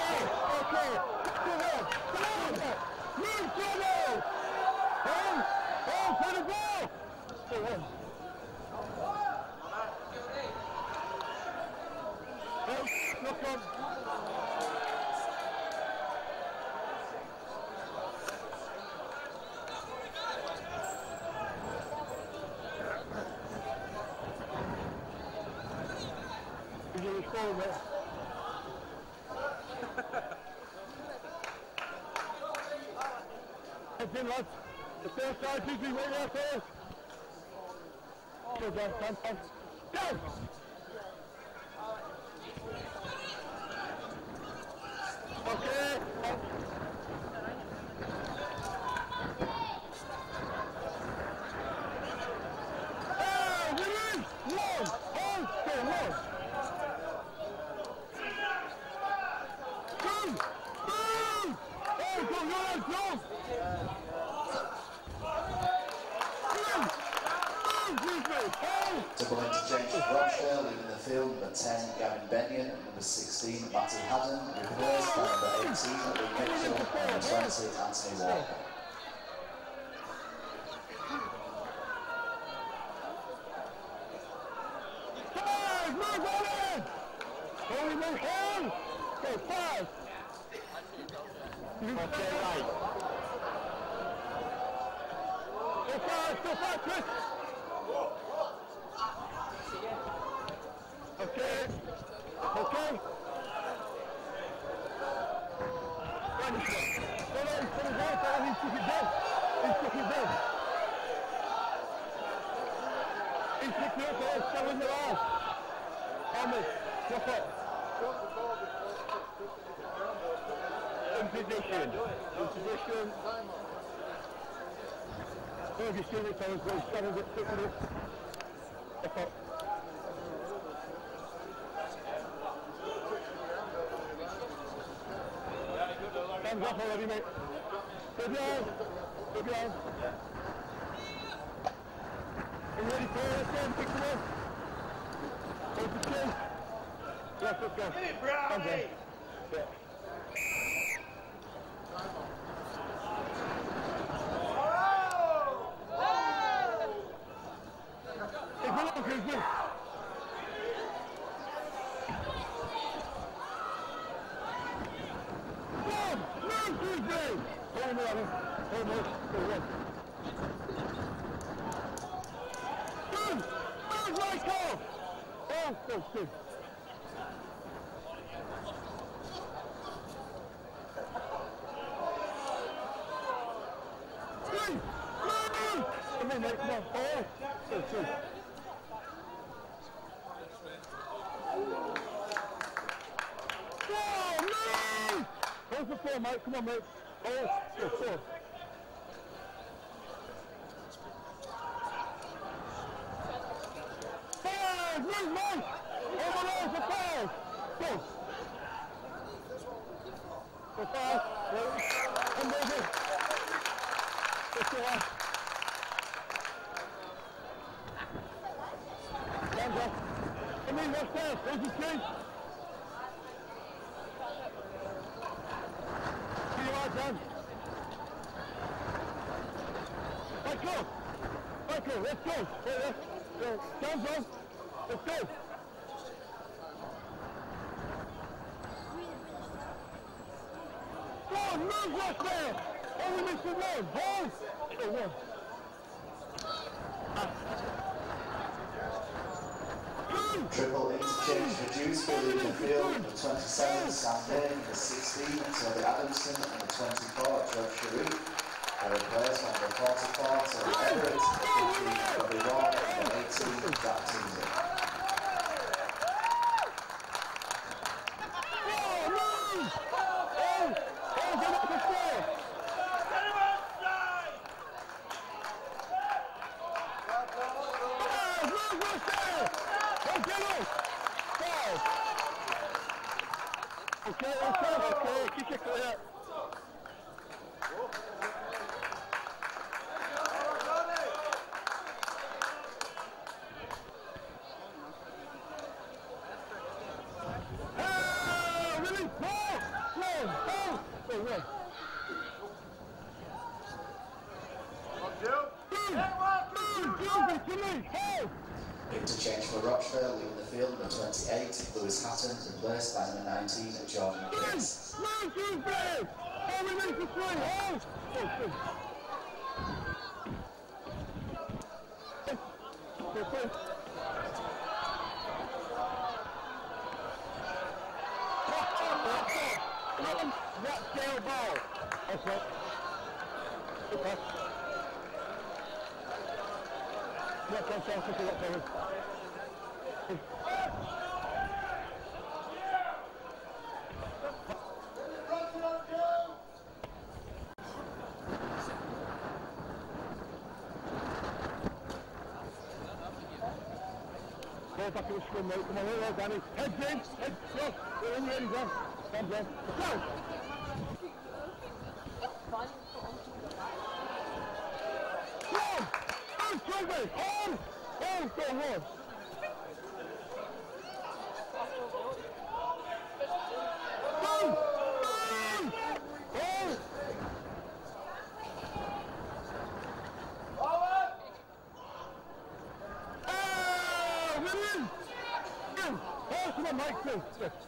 [SPEAKER 2] Come on! Come on! Move, Jono! Hold! one. Hey, look on. He's in his phone, mate. Heads in, lads. The first side, please be right there first. Go down, stand, stand. Go! Okay. Oh, release! One! Hold! Go, one! Two! Three! Oh, go, go, go!
[SPEAKER 1] Double interchange for Rochdale, leaving the field, number ten, Gavin Benyon, and number sixteen, Matty Haddon, replaced by number eighteen, Lee Mitchell, and number twenty, Anthony Walker.
[SPEAKER 2] Five! Move on in! Holy move on! Go, five! Okay, right. Go five, go five, Chris! Okay. Okay. Run this way. No, no, he's put his hands down. He took it down. He took it down. He took it up. He's still in the arm. Ahmed, drop it. In position. In position. Oh, he's still in the arm. He's standing up. Took it up. Drop it. Hands up already, mate. Good round. Good round. Are you ready for it? Let's go and pick them up. Hold the chin. Yes, let's go.
[SPEAKER 3] Get it, Brownie!
[SPEAKER 2] Yeah. Hey, go on, Chris, mate. Hold me, Adam. Hold me. Go one. Two! Move, right off! Oh, go, two. Three! Move! Come on, mate, come on. Oh, two, two. Four! Move! Hold the four, mate. Come on, mate. Oh, four, four. Five! Move, mate! Over there for five! Go! For five. Come over. Let's go on. Hands up. Come in, what's that? Where's your change? Done. Michael! Michael, let's go! Hey, let's go. Down, bro. Let's go! Go on, move right there! Only missing one! Hold! Go one.
[SPEAKER 1] Triple interchange for Dewsbury, leaving the field, number twenty-seven, Sam Payne, number sixteen, Toby Adamson, and number twenty-four, Joe Sharif. They replaced by number forty-four, Toby Everett, number fifteen, Bobby Ward, and number eighteen, Jack Teasley.
[SPEAKER 2] Okay, okay, okay, keep it clear. Ah, really? Ball! Ball! Ball! Go, run. Move! Move! Move!
[SPEAKER 1] Interchange for Rochdale, leaving the field, number twenty-eight, Lewis Hatton, replaced by number nineteen, Jordan Pitts.
[SPEAKER 2] Rochdale ball. Okay. Okay. Yeah, come on, come on, come on, come on. Go back to the scrum, mate. Come on, here, well, Danny. Head, James. Head, go. We're in, ready, go. Come on, go. On! On! Go on! Go!
[SPEAKER 3] Forward!
[SPEAKER 2] Oh! We're in! Oh, come on, Mike, too.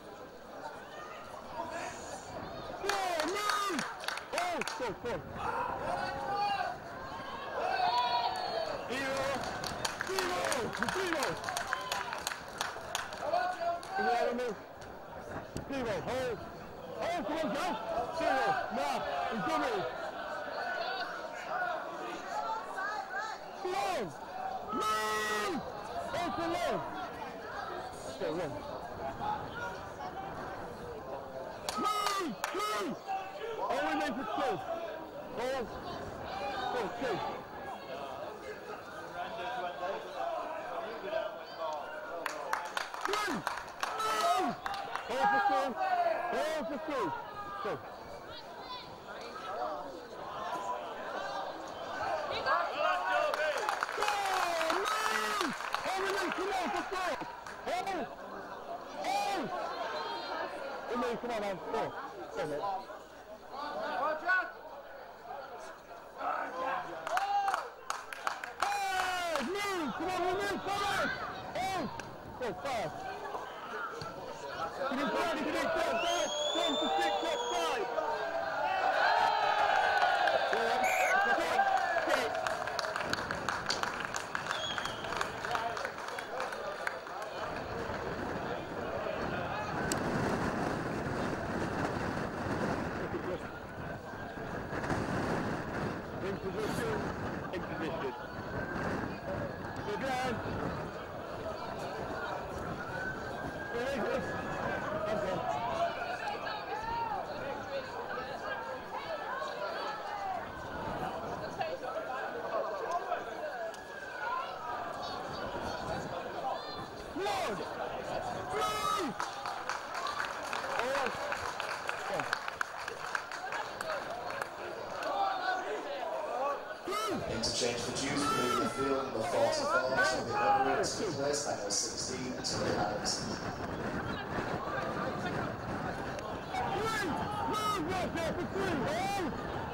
[SPEAKER 2] Go, move! Oh, go, go. Zero! Zero! Zero! Zero, hold! Hold, come on, go! Zero! Nah, he's done it! Come on! Move! Hold for long! Go, run. Move! Move! All we need for two. Hold. Go, two. Run! Move! Hold for two. Hold for two. Go. Go! Move! Hold it in, come on, for four. Hold! Hold! Come on, come on, man. Go. Go, mate.
[SPEAKER 3] Watch out!
[SPEAKER 2] Hey! Move! Come on, we move forward! Hold! Go, fast. You can find it, you can find it. One to six, up five. One, six, six. In position, in position. Good down. Release this. Okay. Lord! Move! All right.
[SPEAKER 1] Interchange for Jews, leaving the field, number forty-four, Toby Everett, replaced by number sixteen, Tilly Adamson.
[SPEAKER 2] Three! Move right there for three! Hold!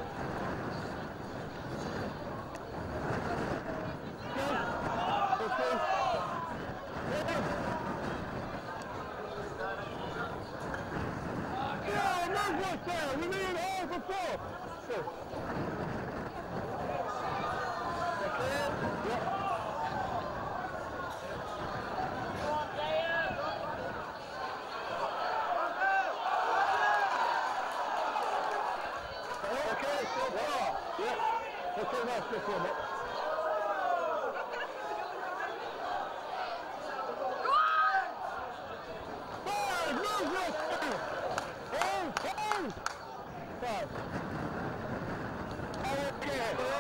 [SPEAKER 2] Go! Okay. Yeah, move right there! We need all for four! Go. Okay, yeah. Okay, so far. Yeah. Okay, nice, good one, mate. Five, move right there! Hold, hold! Five. Okay, well.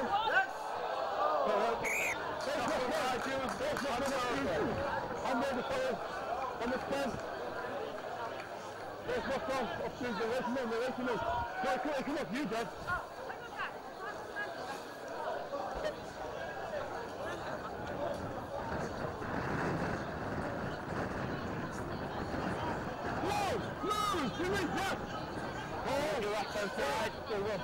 [SPEAKER 2] I'm ready for you. Understand? There's what's on. Up to the rest of them, the rest of them. Come on, come on, come on, you, Dad. Move! Move! You need that! Oh, the left hand side. Go, run.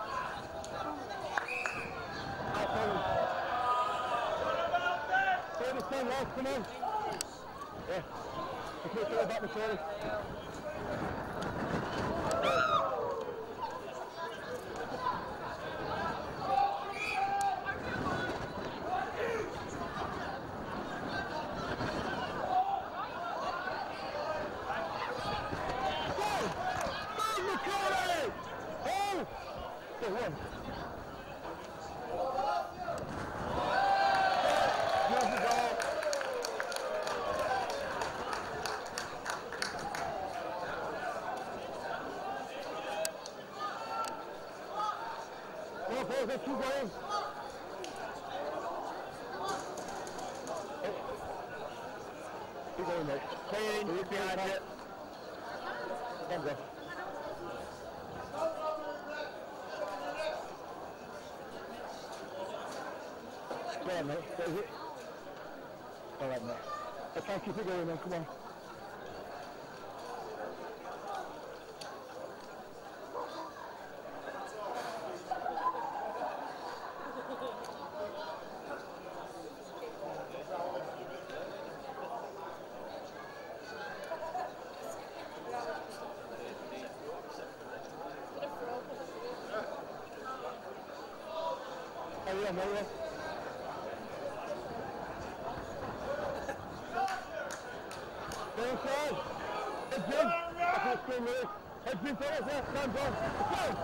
[SPEAKER 2] Out, forward. Hold the ten, lads, come on. Yeah. Let's move to the back, McCorley. That's two goals. Keep going, mate. Stay in. You're behind it. Come on, go. Go on, mate. That is it. All right, mate. I can't keep it going, man. Come on. Yeah, no, yeah. Go inside. Head in. That's what's going on. Head in for us, yeah. Stand on. Go!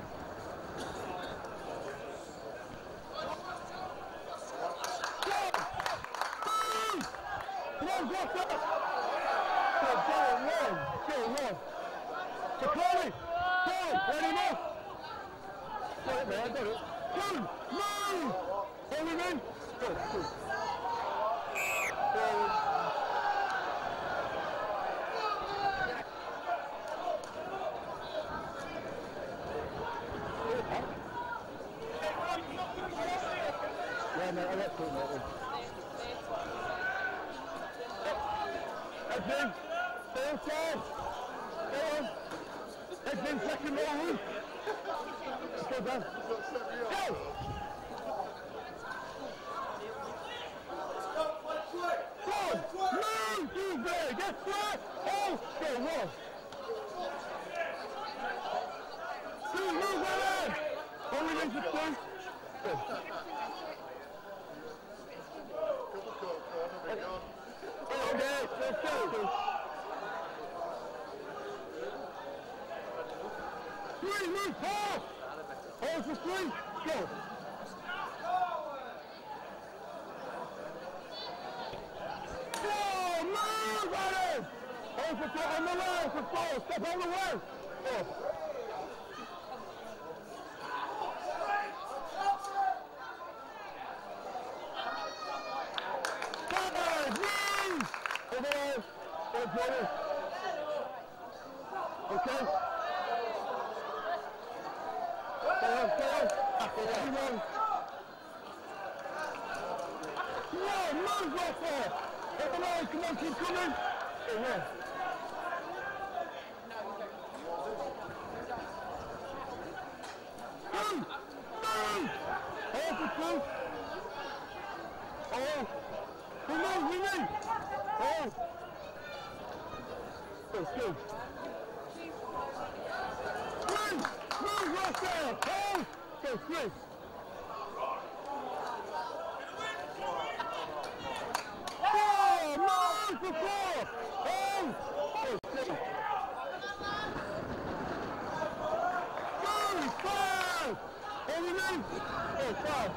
[SPEAKER 2] Come on, go for it! Go, go, one. Go, one. McCorley! Go! Ready, enough! Got it, man, I got it. Go! Move! Hold him in! Go, go. Forward. Yeah, mate, I like to, mate. Heads in! Stay inside! Go on! Heads in, second row, Ruth! Go down! Go! Move! Tuesday! Get flat! Oh! Go, one! Two, move around! Only into two! Good. Okay, let's go! Three, move, pass! Hold for three, go! Go, move, Adam! Hold for four, on the way, for four, step on the way! Four. Five, move! Over there, go, Jordan. Okay? Stay on, stay on. Come on. No, move right there. Come on, come on, keep coming. Stay here. Move, move. Hold for two. Oh. We move, we move. Oh. Let's go. Move, move right there. Hold. Go three. Four, move for four. Hold. Go six. Move, five. Hold we move. Go five.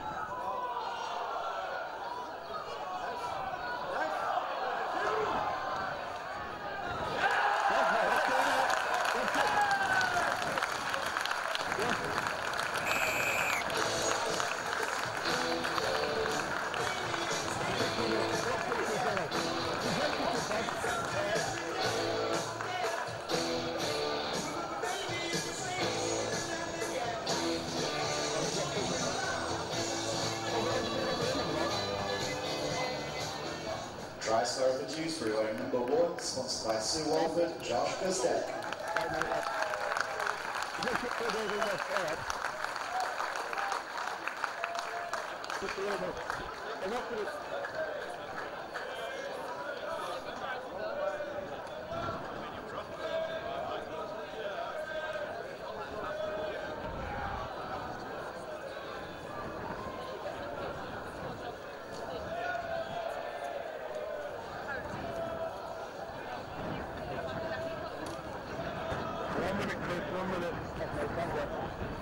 [SPEAKER 1] TriStar for Dewsbury wearing number one, sponsored by Sue Walford, Josh Gustek.
[SPEAKER 2] one minute. Okay, thank you.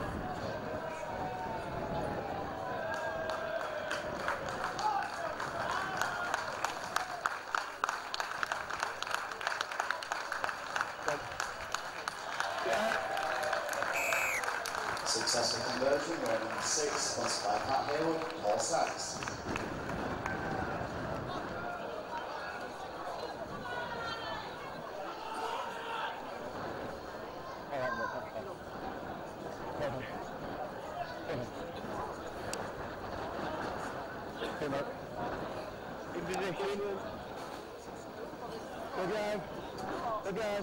[SPEAKER 1] Successful conversion, we're at number six, sponsored by Pat Hayward, Paul Sachs.
[SPEAKER 2] In position. Again. Again.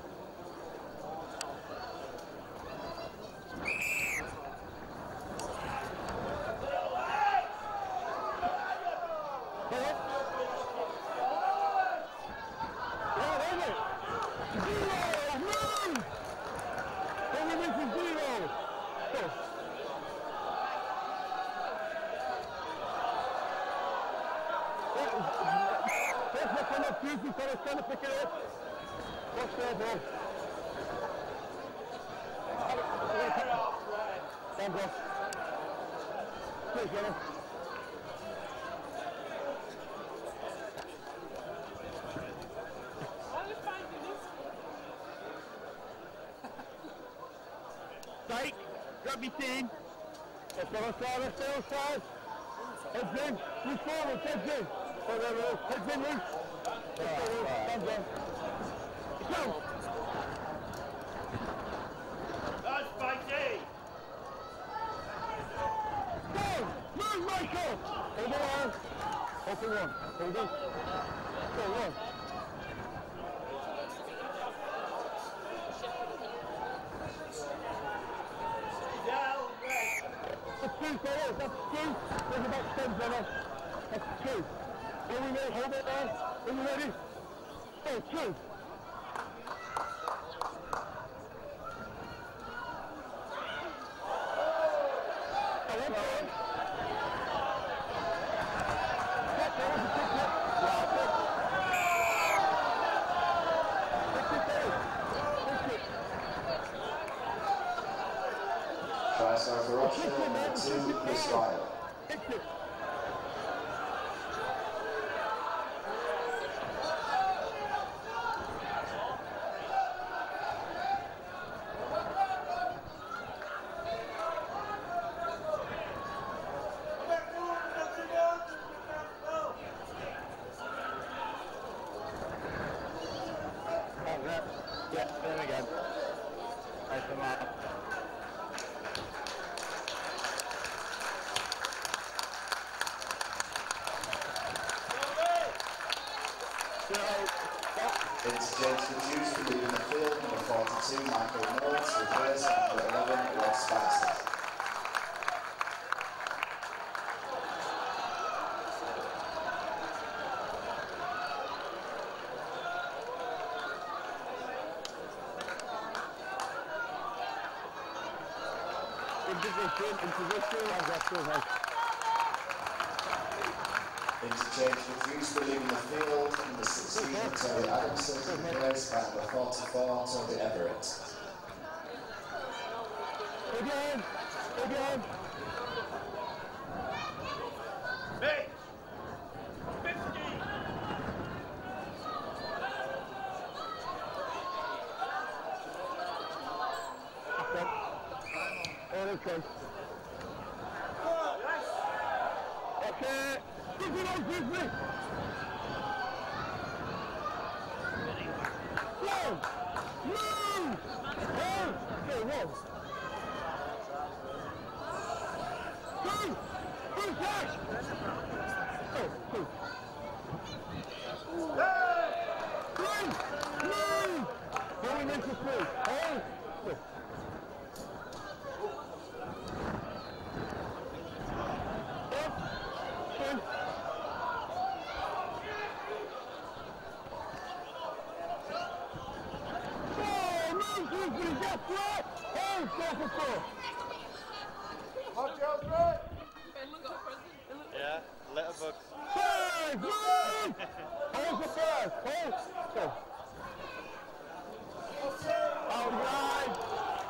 [SPEAKER 2] He's trying to pick it up. Watch there, bro. Stand off. Please, Jenna. Tight. Grab your team. Let's go outside, let's go outside. Heads in. Move forward, heads in. Heads in, loose. Stand there. Go!
[SPEAKER 3] That's Mikey!
[SPEAKER 2] Go! Move, Michael! Hold on. Open one. Hold on. Go, one. That's two, fellas. That's two. There's about ten, Jenna. That's two. When we know, hold it there. Are you ready? Oh, two.
[SPEAKER 1] Try star for Rochdale, number two, Chris Riley.
[SPEAKER 2] Yeah, there we go. Nice and loud.
[SPEAKER 1] Interchange for Juice, leading the field, number forty-two, Michael Mills, reverse, number eleven, Ross Spicer.
[SPEAKER 2] In position, in position, I've got two heads.
[SPEAKER 1] Interchange for Juice, leading the field, number sixteen, Toby Adamson, replaced by number forty-four, Toby Everett.
[SPEAKER 2] Again, again.
[SPEAKER 3] Hey! fifty!
[SPEAKER 2] Okay. Oh, okay. Okay. Give it on, give me. Go. Move. Oh. Okay, one. Two. Two flash. Oh, two. Three. Move. Going into three. Oh. Two.
[SPEAKER 5] Yeah, letterbox.
[SPEAKER 2] Five, move! Hold the five, hold. Go. All right.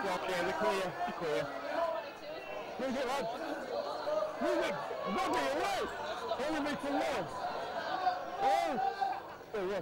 [SPEAKER 2] Yeah, they're clear. They're clear. Move it, lads. Move it. Robbie, away. Only me for one. Oh. There you go.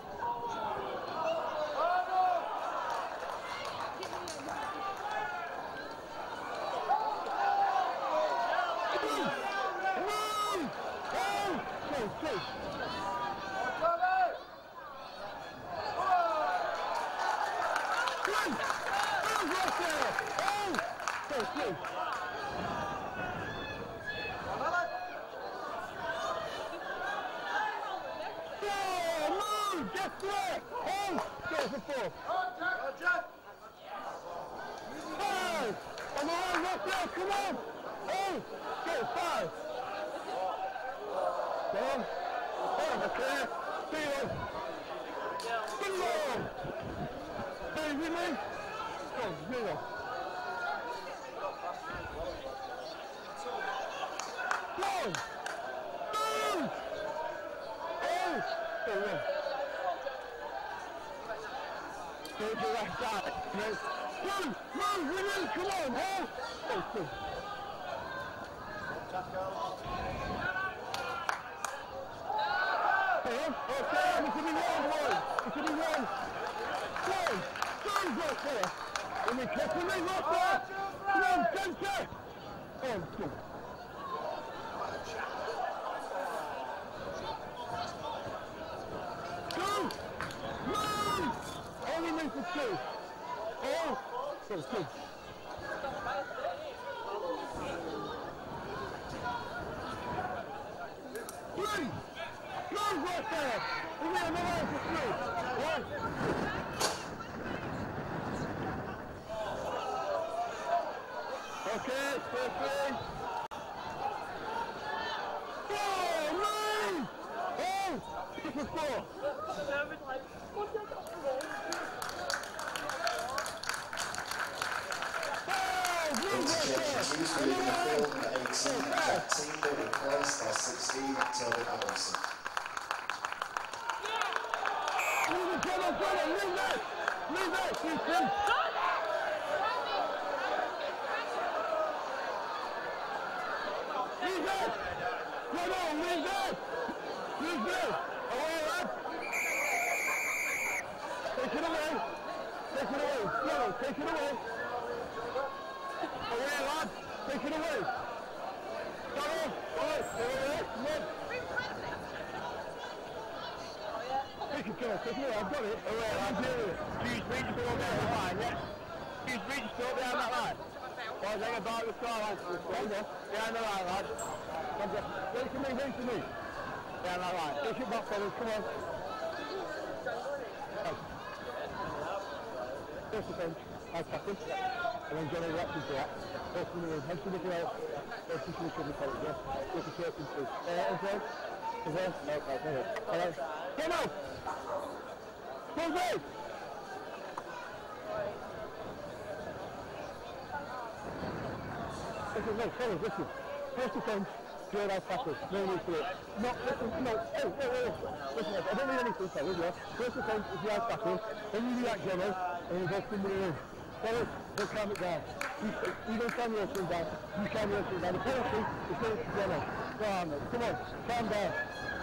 [SPEAKER 2] Listen, first offence, you're out tackle, no need for it. Not, listen, no, hey, hey, hey, listen, I don't need anything, sorry, yeah? First offence is the out tackle, then you do that, Johnny, and you go somebody in. Sorry, don't calm it down. You, you don't calm your thing down, you calm your thing down. The penalty is going to Johnny. Go on, mate, come on, calm down.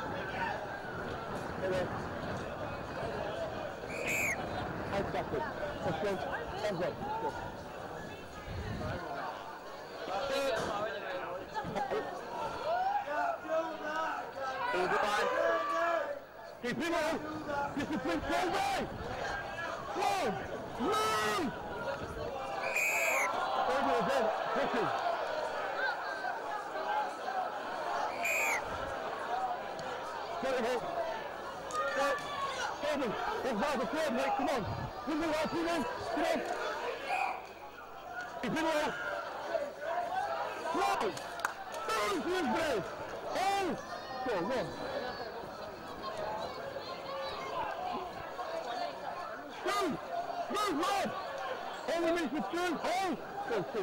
[SPEAKER 2] Hey, there. Out tackle, let's go, hands up, let's go. Keep it on! Discipline, stand by! Go! Move! Over again, pushing. Get it home. Get Kevin, there's now the third, mate, come on. Move it out, move on. Get on. Keep it on. Go! Move, move, move! Hold! Go, one. Move! Move, lad! Only me for two! Hold! Go, two.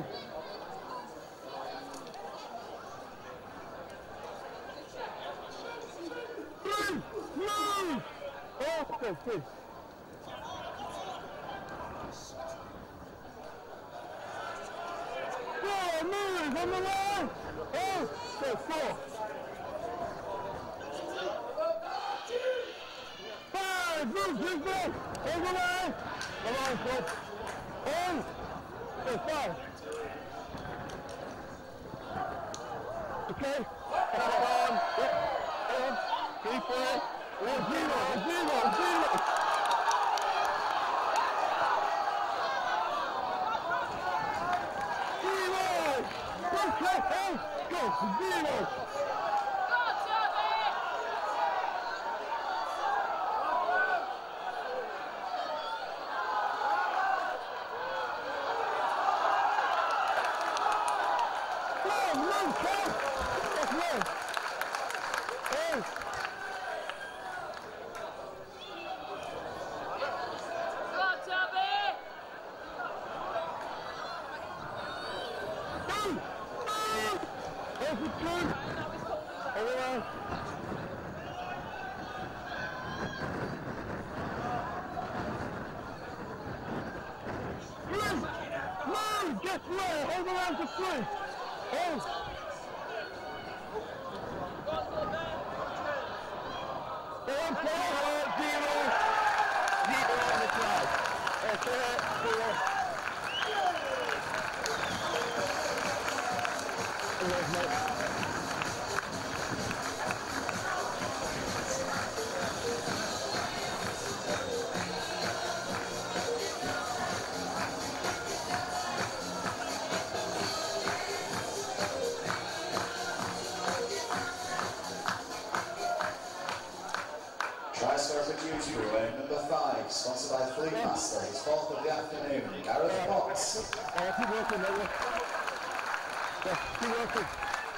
[SPEAKER 2] Move! Move! Oh, go, two. on the line! Oh! Go, four! Five! Move, move, move! On the line! The line, go! Oh! Go, five! Okay? Hold on! Hold on! Three, four! One, zero! Zero! Zero! Hey, go, zero! Come on, run, come! Let's run! Hey! There's the two! Everyone! Three! Move! Get low! Hold around to three! Hold! One, four, zero! Zero on the crowd! That's it! Zero! There's no...
[SPEAKER 1] TriStar for duty room number five, sponsored by Fleet Master, his fourth of the afternoon, Gareth Potts.
[SPEAKER 2] Uh, keep working, mate. Yeah, keep working.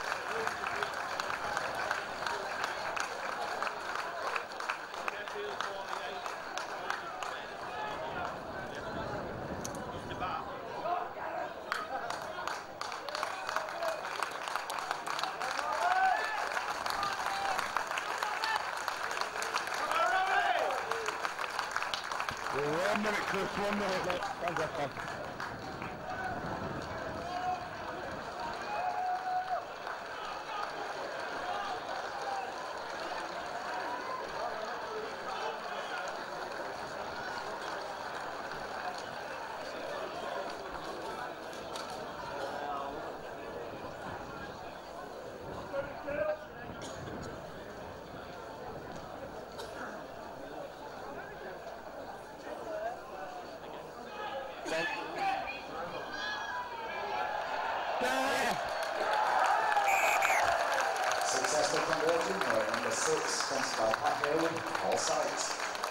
[SPEAKER 2] One minute, Chris, one minute, mate. Stand up, man.
[SPEAKER 1] Successful conversion for number six, sponsored by Pat Hill, all sides.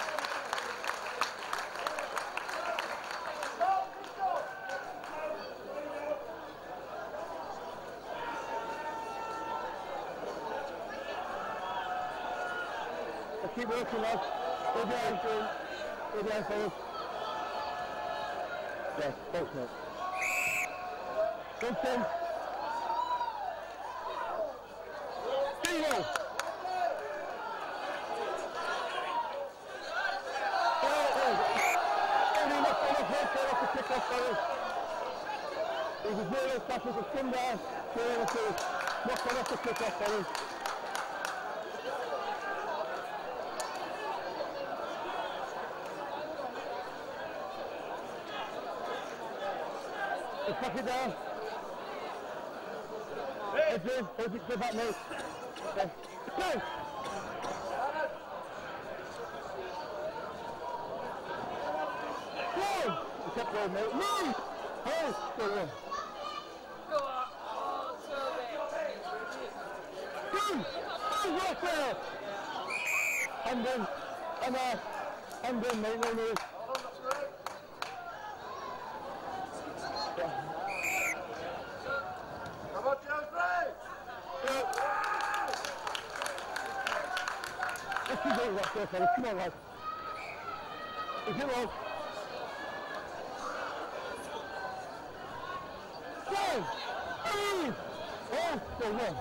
[SPEAKER 2] Keep working, lads. Go down, Jim. Go down, fellas. Yeah, close, mate. Go, Tim. Zero. Oh, oh. Only enough on the head, get off the kick-off, fellas. There's a zero tackle to come down. Zero two. Knock on off the kick-off, fellas. Let's tuck it down. Hey, Jim, hold it to that mate. Okay. Go! Go! You kept going, mate. Move! Hey, go on.
[SPEAKER 4] Go on. Oh, Toby.
[SPEAKER 2] Go! Go, right there! Hand in. And uh, hand in, mate, no move.
[SPEAKER 3] Come on, Joe,
[SPEAKER 2] Let's keep going right there, fellas. Come on, lads. Is it on? Go! Move! Oh, go on.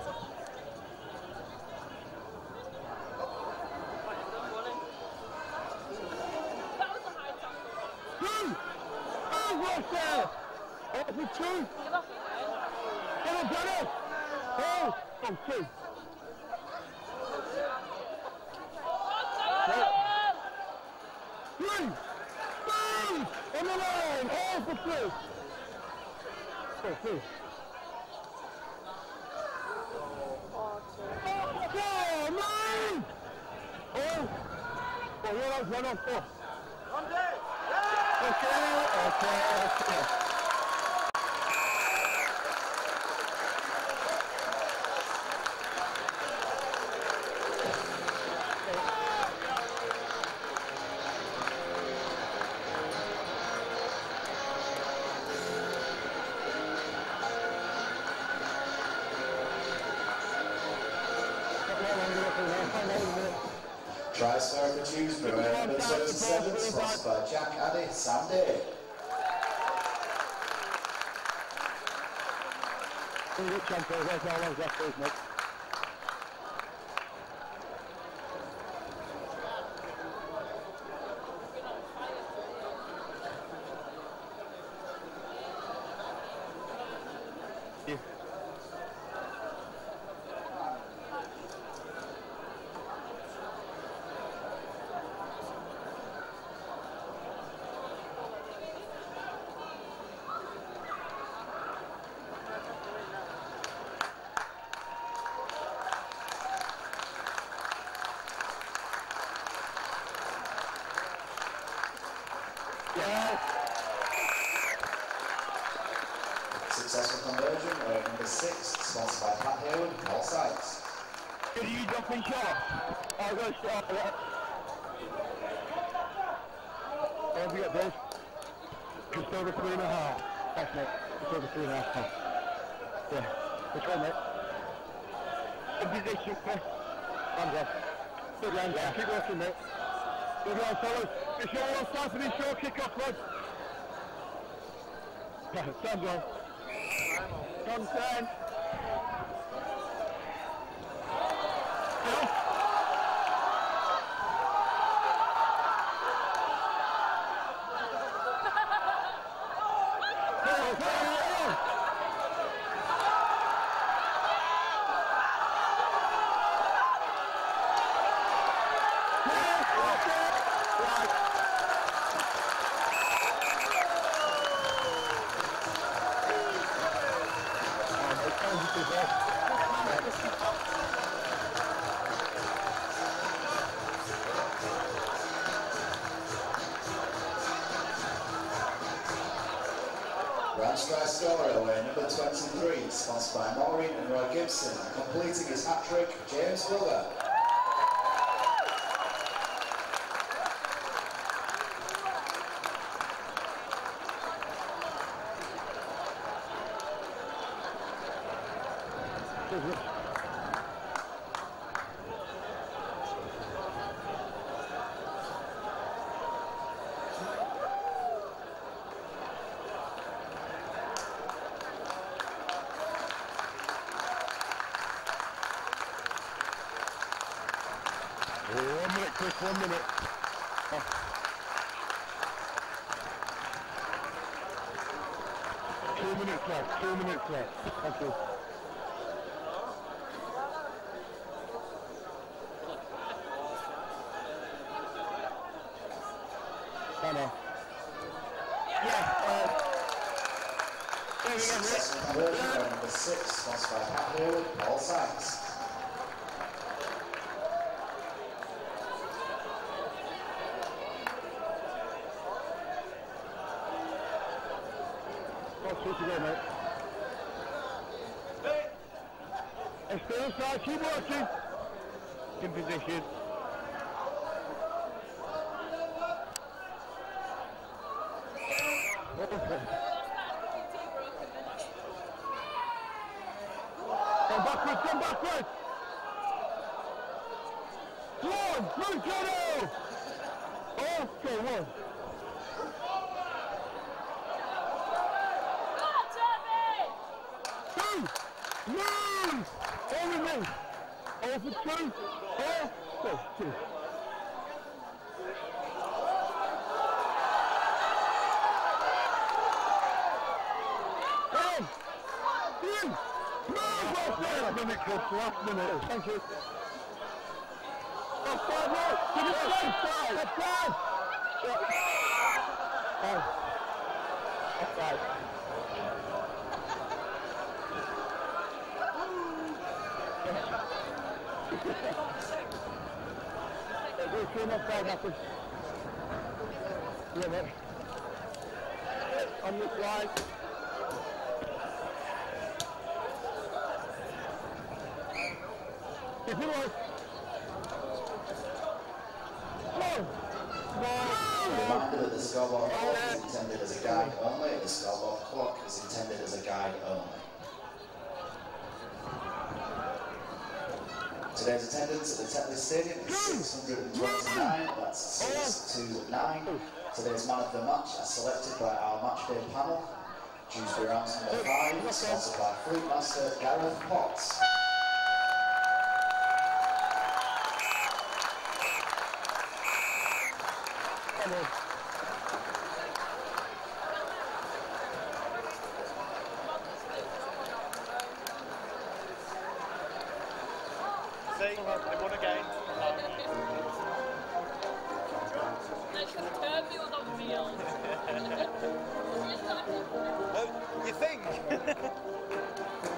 [SPEAKER 4] That was a high tackle.
[SPEAKER 2] Two! Move right there! Oh, for two!
[SPEAKER 4] Get off it, mate.
[SPEAKER 2] Get up Johnny! Oh! Oh, two. Three! Move! On the line! All for three! Oh, three. Four! Move! Oh! Oh, you're out, one on four. Okay, okay, okay.
[SPEAKER 1] Tristar for Dewsbury, number twenty-seven, sponsored by Jack Addy, Sam Day. Successful conversion, uh, number six, sponsored by Pat Hayward, all sides.
[SPEAKER 2] Did you jump in shot? I'll go shot. Don't forget this. Just over three and a half. That's mate. Just over three and a half. Yeah. Which one, mate? In position, mate. Hands up. Good round, yeah. Keep working, mate. Good round, fellas. It's your all start to be short kick-off, lads. Stand on. Come ten.
[SPEAKER 1] Ramsky Story away, number twenty-three, sponsored by Maureen and Roy Gibson, completing his hat-trick, James Fuller.
[SPEAKER 2] One minute, Chris, one minute. Oh. Two minutes left, two minutes left. Thank you. Anna. Yeah, uh... There we go,
[SPEAKER 1] Successful conversion by number six, sponsored by Pat Hayward, all sides.
[SPEAKER 2] Two to go, mate. Hey. Stay inside, keep watching. In position. Come backwards, come backwards. One, move, Jono. Oh, okay, one. Move! Over me! Over two! Four! Go, two. One! Three! it clutch last minute. Thank you. Offside, no! Give it offside! Offside! Oh. Offside. We're clean offside, nothing. Yeah, mate. On the slide. If it was. No! No!
[SPEAKER 1] Reminder that the scoreboard clock is intended as a guide only. The scoreboard clock is intended as a guide only. Today's attendance at the Tetley Stadium is six hundred twenty-nine, that's six to nine. Today's man of the match as selected by our matchday panel. Dewsbury Rams number five, sponsored by Fruitmaster Gareth Potts.
[SPEAKER 5] See, they won again.
[SPEAKER 4] They should turn me on the field.
[SPEAKER 5] Uh, you think?